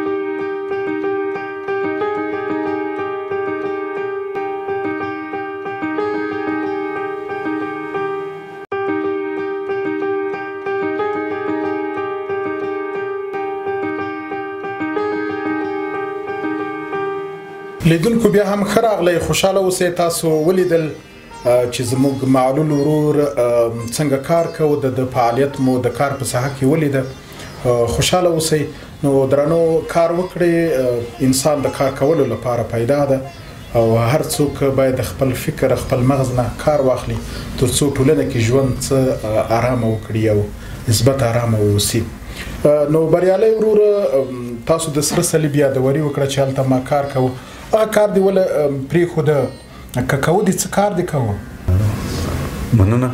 لیدونکو بیا هم ښه راغلی خوشحاله اوسئ. تاسو ولیدل چې زموږ معلول ورور څنګه کار کوو د فعالیت مو د کار په ساحه کې ولیده. خوشحاله اوسئ. نو درنو کار وکړئ. انسان د کار کولو لپاره پیدا ده او هر څوک باید خپل فکر خپل مغز نه کار واخلي تر څو ټولنه کې ژوند څه آرامه وکړي او نسبت آرامه واوسي. نو بریالی ورور تاسو د سره صلیب یادوري وکړه چې هلته ما کار کوو. هغه کار دی ول پرېښوده که کوو دې څه کار دی کوو؟ مننه.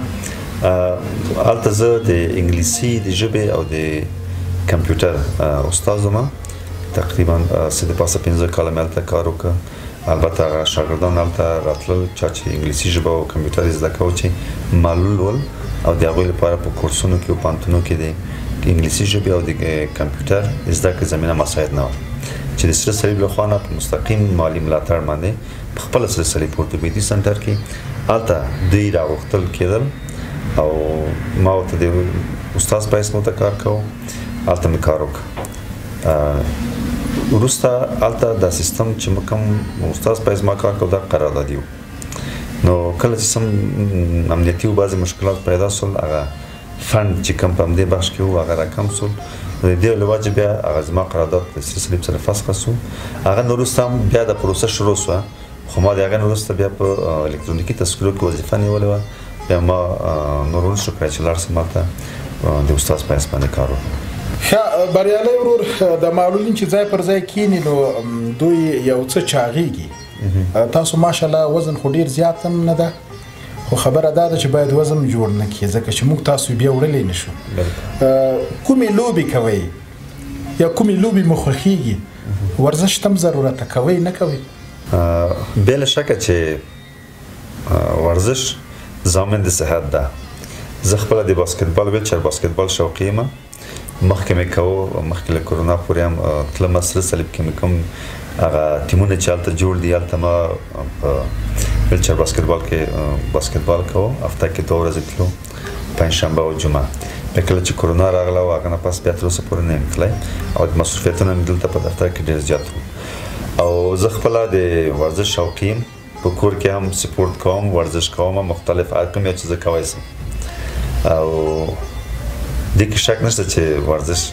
هلته زه د انګلیسي د ژبې او د کمپیوټر استاد وم. تقریبا څه د پاسه 15 کاله مې هلته کار وکړ. البته هغه شاګردان هلته راتلل چا چې انګلیسي ژبه او کمپیوټر زده کوو چې معلول ول او د هغوی لپاره په کورسونو کې او پوهنتونونو کې د انګلیسي ژبې او د کمپیوټر زده کړې زمینه مساعد نه وه چې د سره صلیب له خوا نه په مستقیم مالي ملاتړ باندې په خپله سره صلیب اورتوپیدي سنټر کې هلته دوی راغوښتل کېدل او ما ورته د استاد په حیث ورته کار کوو. هلته مې کار وکړ. وروسته هلته دا سیستم چې کوم استاد په حیث ما کار کوو دا قراردادي و. نو کله چې سم امنیتي و بعضې مشکلات پیدا سول هغه فند چې کوم په همدې بخش کې و هغه راکم سول. د دې له وجې بیا هغه زما قرارداد د سره صلیب سره فسخ سو. هغه نه وروسته هم بیا د پروسه شروع سوه خو ما د هغې نه وروسته بیا په الکترونیکي تذکرو کې وظیفه نیولې وه. بیا ما نور ونشو کړی چې لاړ سم هلته د استاد په حیث باندې کار وکړم. ښه بریالی ورور د معلولین چې ځای پر ځای کینی نو دوی یو څه چاغېږي. تاسو ماشاءالله وزن خو ډېر زیات هم نه ده خو خبره دا ده چې باید وزن جوړ نه کړي ځکه چې موږ تاسو بیا وړلی نه شو. کومې لوبې کوئ یا کومې لوبې مو خوښېږي؟ ورزش ته هم ضرورته کوئ نه کوئ؟ بې له شکه چې ورزش ضامن د صحت ده. زه خپله د باسکټبال ویلچر باسکټبال شوقي یم. مخکې مې کوو مخکې له کرونا پورې هم تلم سره صلیب کې مې کوم هغه ټیمونه چې هلته جوړ دي هلته ما په ویلچر باسکټبال کې باسکټبال کوو. هفته کې 2 ورځې تلو پنجشنبه او جمعه. بیا کله چې کرونا راغله او هغه نه پس بیا تر اوسه پورې نه یم تللی او مصروفیتونه مې دلته په دفتر کې ډېر زیات وو. او زه خپله د ورزش شوقي یم. په کور کې هم سپورت کوم ورزش کوم مختلف کوم یو څه زه کولی سم او دې کې شک نشته چې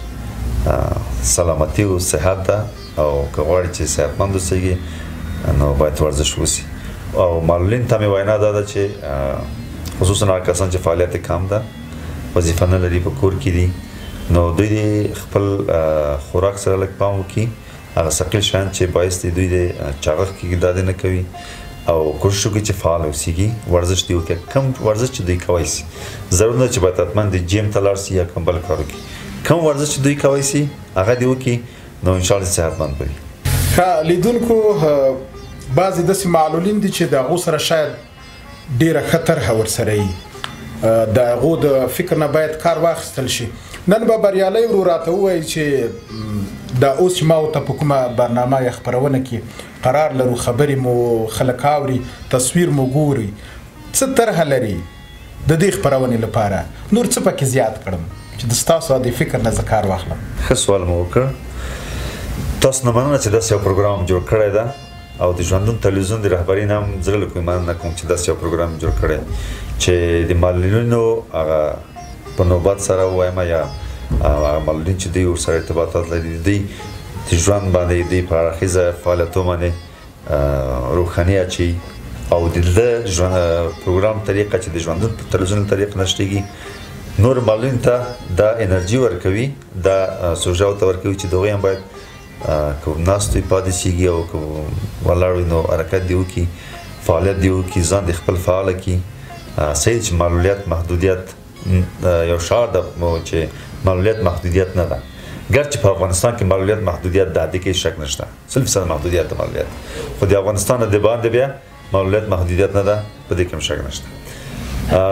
ورزش سلامتي او صحت ده او که غواړي چې صحتمند اوسېږي نو باید ورزش وشي. او معلولین ته مې وینا دا ده چې خصوصا هغه کسان چې فعالیت کم ده وظیفه نه لري په کور کې دي نو دوی د خپل خوراک سره لږ پام وکړي. هغه ثقیل شیان چې باعث دي دوی د چاغښت کې ګډاډي نه کوي او کوشش وکړي چې فعال اوسېږي. ورزش دې وکړي. کوم ورزش چې دوی کولی شي ضرور نه چې باید حتما د جیم ته لاړ شي یا کوم بل کار وکړي. کوم ورزش چې دوی کولی شي هغه دې وکړي نو انشاءالله صحتمند به وي. ښه لیدونکو بعضې داسې معلولین دي چې د هغو سره شاید ډېره ښه طرحه ورسره وي. د هغو د فکر نه باید کار واخیستل شي. نن به بریالی ورور راته ووایي چې دا اوس چې ما ورته په کومه برنامه یا خپرونه کې قرار لرو خبرې مو خلک اوري تصویر مو ګوري څه طرحه لري د دې خپرونې لپاره نور څه پکې زیات کړم چې د ستاسو د فکر نه زه کار واخلم؟ ښه سوال مو وکړ. تاسو نه مننه چې داسې یو پروګرام جوړ کړی ده او د ژوندون تلویزیون د رهبرۍ نه هم زړه له کومې مننه کوم چې داسې یو پروګرام جوړ کړی چې د معلولینو هغه په نوبت سره ووایم یا هغه معلولین چې دوی ورسره ارتباطات لري دوی د ژوند باندې دوی په اړخیزه فعالیتو باندې روښاني اچوي او د پروګرام طریقه چې د ژوندون په تلویزیون طریقه نشتېږي نور معلولین ته دا انرژي ورکوي دا سوژه ورته ورکوي چې دغوی هم باید که ناست وي پاتې سیږي او که ولاړ وي نو حرکت دې وکړي فعالیت دې وکړي ځان دې خپل فعاله کړي صحیح چې معلولیت محدودیت یو شعار ده چې معلولیت محدودیت نه ده ګرچې په افغانستان کې معلولیت محدودیت ده دې کې شک نشته 100% محدودیت ده معلولیت خو د افغانستان د باندې بیا معلولیت محدودیت نه ده په دې کې هم شک نشته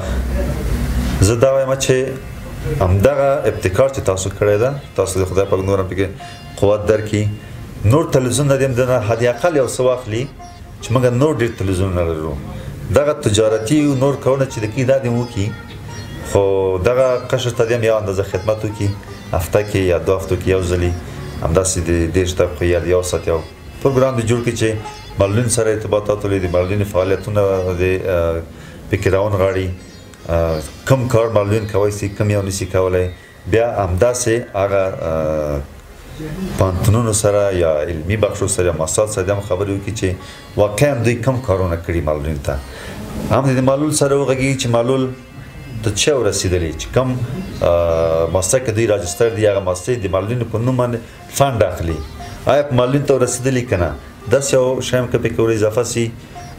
زه دا وایم چې همدغه ابتکار چې تاسو کړی ده تاسو د خدای پاک نور هم پکې قوت درکړي نور تلویزیون نه دې هم دنه حد اقل یو څه واخلي چې موږ نور ډېر تلویزیونونه لرو دغه تجارتي نور کارونه چې د کې دا دې وکړي خو دغه قشر ته دې هم یو اندازه خدمت وکړي هفته کې یا 2 هفتو کې یو ځلې همداسې د 10 دقیقې یا یو ساعت یو پروګرام دې جوړ کړي چې معلولین سره ارتباطات ولري د معلولین فعالیتونه د پکې راونغاړي کم کار معلولین کولی شي کم یو نشي کولی بیا همداسې هغه پانتونونو سره یا علمي بخشو سره یا مؤسسات سره هم خبرې وکړي چې واقعا دوی کم کارونه کړي معلولین ته هم د معلول سره وغږېږي چې معلول ته چا ورسېدلی چې کم مؤسسه کې دوی راجستر دي هغه مؤسسې د معلولینو په نوم باندې فنډ اخلي آیا په معلولین ته ورسېدلی که نه داسې یو شی هم که پکې ور اضافه سي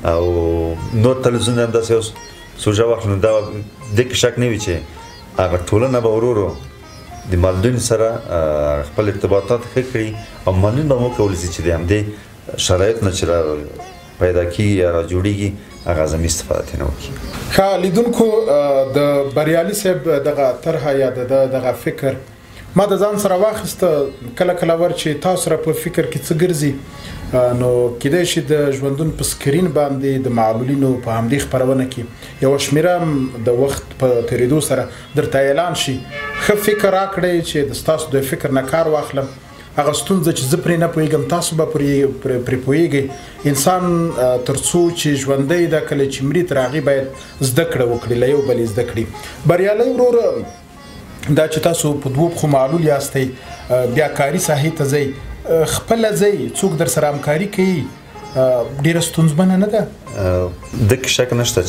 او نور تلویزیون هم داسې یو سوژه واخلو نو دا دې کې شک نه وي چې هغه ټولنه به ورو ورو د معلولین سره خپل ارتباطات ښه کړي او معلولین به وکولی شي چې د همدې شرایط نه چې پیدا کېږي یا راجوړېږي هغه اعظمي استفاده ترې نه وکړي ښه لیدونکو د بریالي صاحب دغه طرحه یا دغه فکر ما د ځان سره واخیسته کله کله ور چې تاسو سره په فکر کې څه ګرځي نو کیدای شي د ژوندون په سکرین باندې د معلولینو په همدې خپرونه کې یو شمیره د وخت په تیریدو سره درته اعلان شي ښه فکر راکړئ چې د ستاسو د فکر نه کار واخلم هغه ستونزه چې زه پرې نه پوهېږم تاسو به پرې پوهېږئ انسان تر څو چې ژوندی ده کله چې مري تر هغې باید زده کړه وکړي له یو بل یې زده کړي بریالی ورور دا چې تاسو په 2 پښو معلول یاستئ بیا کاري ساحې ته ځئ خپله ځئ څوک در سره همکاري کوي ډېره ستونزمنه نه ده دغه شک نشته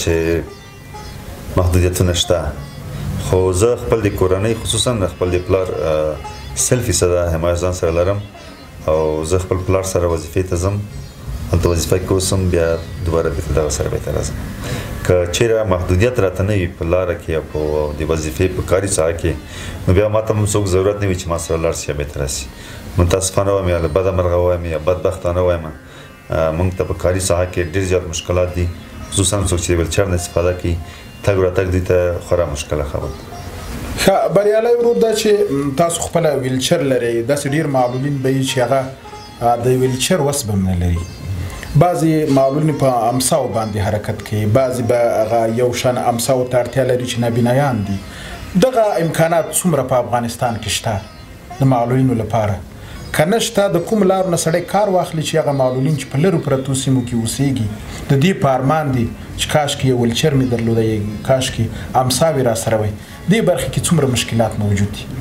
چې محدودیتونه شته خو زه خپل د کورنۍ خصوصا خپل د پلار 100% حمایت ځان سره لرم او زه خپل پلار سره وظیفې ته ځم هلته وظیفه کې اوسم بیا دوباره بېرته دغه سره بېرته راځم که چیرې محدودیت راته نه وي په لاره کې یا په د وظیفې په کاري ساحه کې نو بیا ما ته هم څوک ضرورت نه وي چې ما سره لاړ شي یا بېرته راسي متاسفانه وایم یا له بده مرغه وایم یا بدبختانه وایم موږ ته په کاري ساحه کې ډېر زیات مشکلات دي خصوصا څوک چې د ویلچر نه استفاده کوي تګ راتګ دوی ته خورا مشکله خبره ښه بریالی ورور دا چې تاسو خپله ویلچر لرئ داسې ډېر معلولین به وي چې هغه د ویلچر وس به هم نه لري بعضی معلولین په امساو باندې حرکت کوي بعضی به هغه یو شان امساو ته اړتیا لري چې نابینایان دي دغه امکانات څومره په افغانستان کې شته د معلولینو لپاره که نه شته د کوم لارو نه سړی کار واخلي چې هغه معلولین چې په لرو پرتو سیمو کې اوسېږي د دې په ارمان دي چې کاشکې یو ویلچر مې درلودی کاشکې امساوې را سره وی دې برخې کې څومره مشکلات موجود دي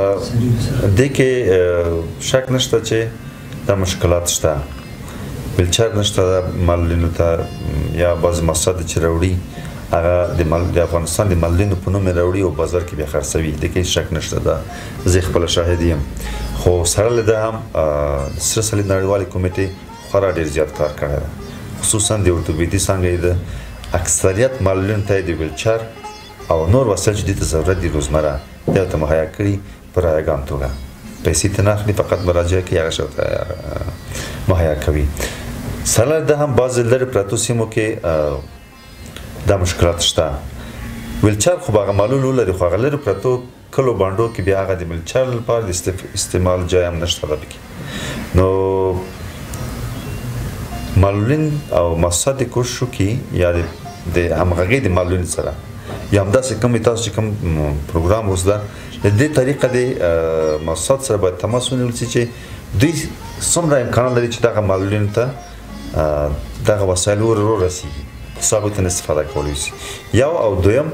دې کې شک نشته چې دا مشکلات شته ویلچر نشته معلولینو ته یا بعضې مؤسسات چې راوړي هغه د افغانستان د معلولینو په نوم یې راوړي او بازار کې بیا خرڅوي دې کې شک نشته ده زه خپله شاهد یم خو سره له ده هم د سره صلیب نړیوالې کمیټې خورا ډېر زیات کار کړی ده خصوصا د ارتوپیدي څانګه یې د اکثریت معلولینو ته د ویلچر او نور وسایل چې دوی ته ضرورت دي روزمره دی ورته مهیا کړي په رایګان توګه پیسې ته نه اخلي فقط مراجعه کوي هغه شی ورته مهیا کوي سره ده هم بعضې لرې پرتو سیمو کې دا مشکلات شته ویلچر خو به هغه معلول ولري خو هغه لرې پرتو کلو بانډو کې بیا هغه د ویلچر لپاره د استعمال ځای هم نشته ده پکې نو معلولین او مؤسسات کوشش وکړي یا د همغږۍ د معلولین سره یا همداسې کوم تاسو چې کوم پروګرام اوس ده د دې طریقه د مؤسسات سره باید تماس ونیول شي چې دوی څومره امکانات لري چې دغه معلولینو ته دغه وسایل ورو رسیږي تاسو ته استفاده کولی شئ یو او دویم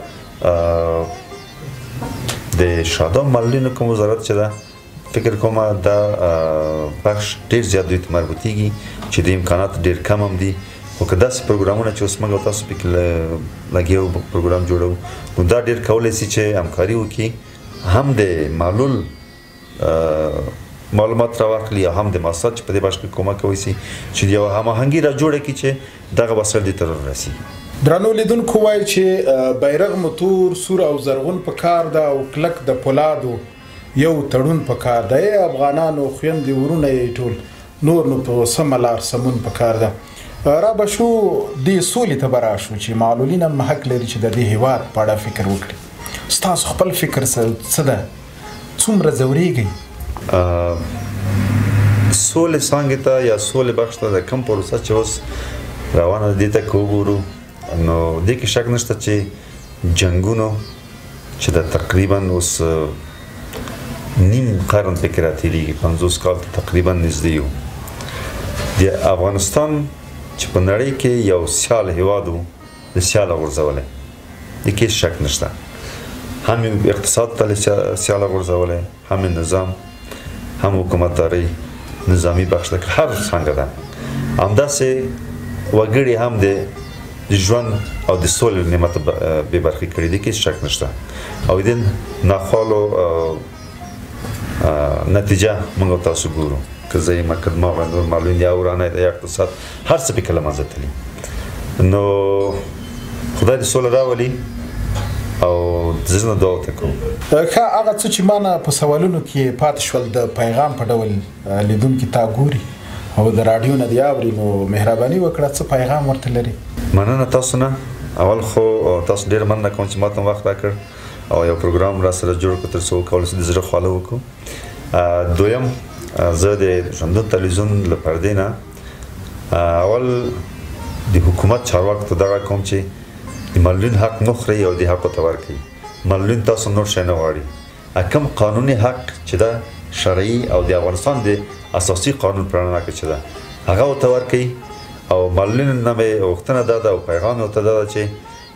د شادو معلولینو کوم وزارت چې ده فکر کوم دا بخش ډیر زیات دوی ته مربوطیږي چې د امکانات ډیر کم هم دي خو که داسې پروګرامونه چې اوس موږ او تاسو پکې لګیا یو پروګرام جوړو نو دا ډیر کولی شي چې همکاري وکړي هم د معلول معلومات راواخلي او هم د ماسات چې په دې بخش کې کومک کوي شي چې یو هماهنګي را جوړه کړي چې دغه وسایل دې ته رسیږي درنو لیدونکو وایي چې بیرغ مو تور سور او زرغون په کار ده او کلک د پولادو یو تړون په کار ده افغانانو خویندې ورونه یې ټول نور نو په سمه لار سمون په کار ده را به شو دې سولې ته به راشو چې معلولین هم حق لري چې د دې هېواد په اړه فکر وکړي ستاسو خپل فکر څه ده څومره ځورېږئ سولې څانګې ته یا سولې بخش ته د کوم پروسه چې اوس روانه ده دې ته که وګورو نو دې کې شک نشته چې جنګونو چې د تقریبا اوس نیم قرن پکې راتېرېږي 50 کال ته تقریبا نږدې یو د افغانستان چې په نړۍ کې یو سیال هېواد و د سیاله غورځولی دې کې شک نشته هم اقتصاد ته سیاله غورځولی هم نظام هم حکومتدارۍ نظامی بخش ده که هر څنګه ده همداسې وګړي هم د ژوند او د سولې نعمت بې برخې کړي دي کې شک نشته او د ناخوالو نتیجه موږ تاسو ګورو که زه یې مقدمه نور معلولین یا ورانه یا اقتصاد هر څه پکې له منځه تلي نو خدای دې سوله راولي او زه دعا ورته کوم ښه هغه څه چې ما نه په سوالونو کې پاتې شول د پیغام په ډول لیدونکي تا ګوري او د راډیو نه دې اوري نو مهرباني وکړه څه پیغام ورته لري مننه تاسو نه اول خو تاسو ډېر مننه کوم چې ما ته وخت راکړ او یو پروګرام را سره جوړ کړ تر څو وکولای شم د زړه خواله وکړو دویم زه د ژوندون تلویزیون له پردې نه اول د حکومت چارواکو ته دغه کوم چې د معلولین حق نه خوري او د حقو ته ورکړي معلولین تاسو نور شی نه غواړي کوم قانوني حق چې ده شرعي او د افغانستان د اساسي قانون په رڼا کې چې ده هغه ورته ورکړي او معلولین نه مې غوښتنه دا ده او پیغام یې ورته دا ده چې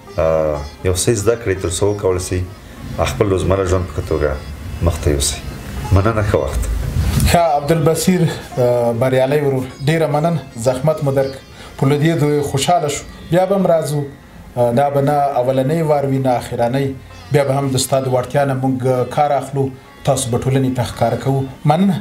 یو څه زده کړئ تر څو وکولی شي خپل روزمره ژوند په توګه مخته یوسئ مننه ښه وخت ښه عبدالبصیر بریالی ورور ډېره مننه زحمت مو درک په لیدو خوشحاله شو بیا به هم راځو دا به نه اولنۍ وار وي نه اخرنۍ بیا به هم د ستا د وړتیا نه موږ کار اخلو تاسو به ټولنې ته ښکاره کوو مننه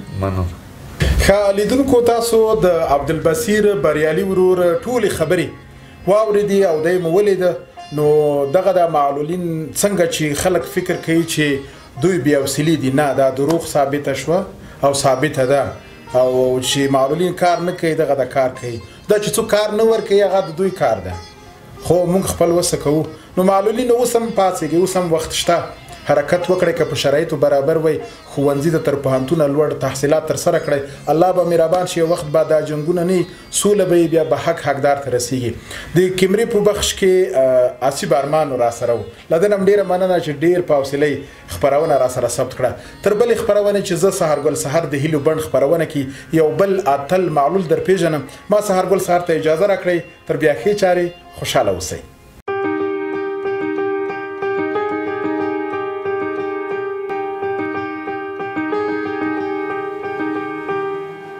ښه لیدونکو تاسو د عبدالبصیر بریالي ورور ټولې خبرې واورېدې او دی مو ولیده نو دغه د معلولین څنګه چې خلک فکر کوي چې دوی بې حوصلې دي نه دا دروغ ثابته شوه او ثابته ده او چې معلولین کار نه کوي دغه د کار کوي دا چې څوک کار نه ورکوي هغه د دوی کار ده خو موږ خپل وسه کوو نو معلولین اوس هم پاڅېږي اوس هم وخت شته حرکت وکړئ که په شرایطو برابر وي ښوونځي د تر پوهنتونه لوړ تحصیلات ترسره کړئ الله به مهربان شي وخت به دا جنګونه نه سوله به بیا به حقدار ته رسیږي د کیمرې په بخش کې آصف ارمان را سره و له ده نه هم ډېره مننه چې ډېر په حوصلې خپرونه را سره ثبت کړه تر بلې خپرونې چې زه سهارګل سهار د هیلو بڼ خپرونه کې یو بل اتل معلول در پیژنم ما سهارګل سهار ته اجازه راکړئ تر بیا ښې چارې خوشحاله اوسئ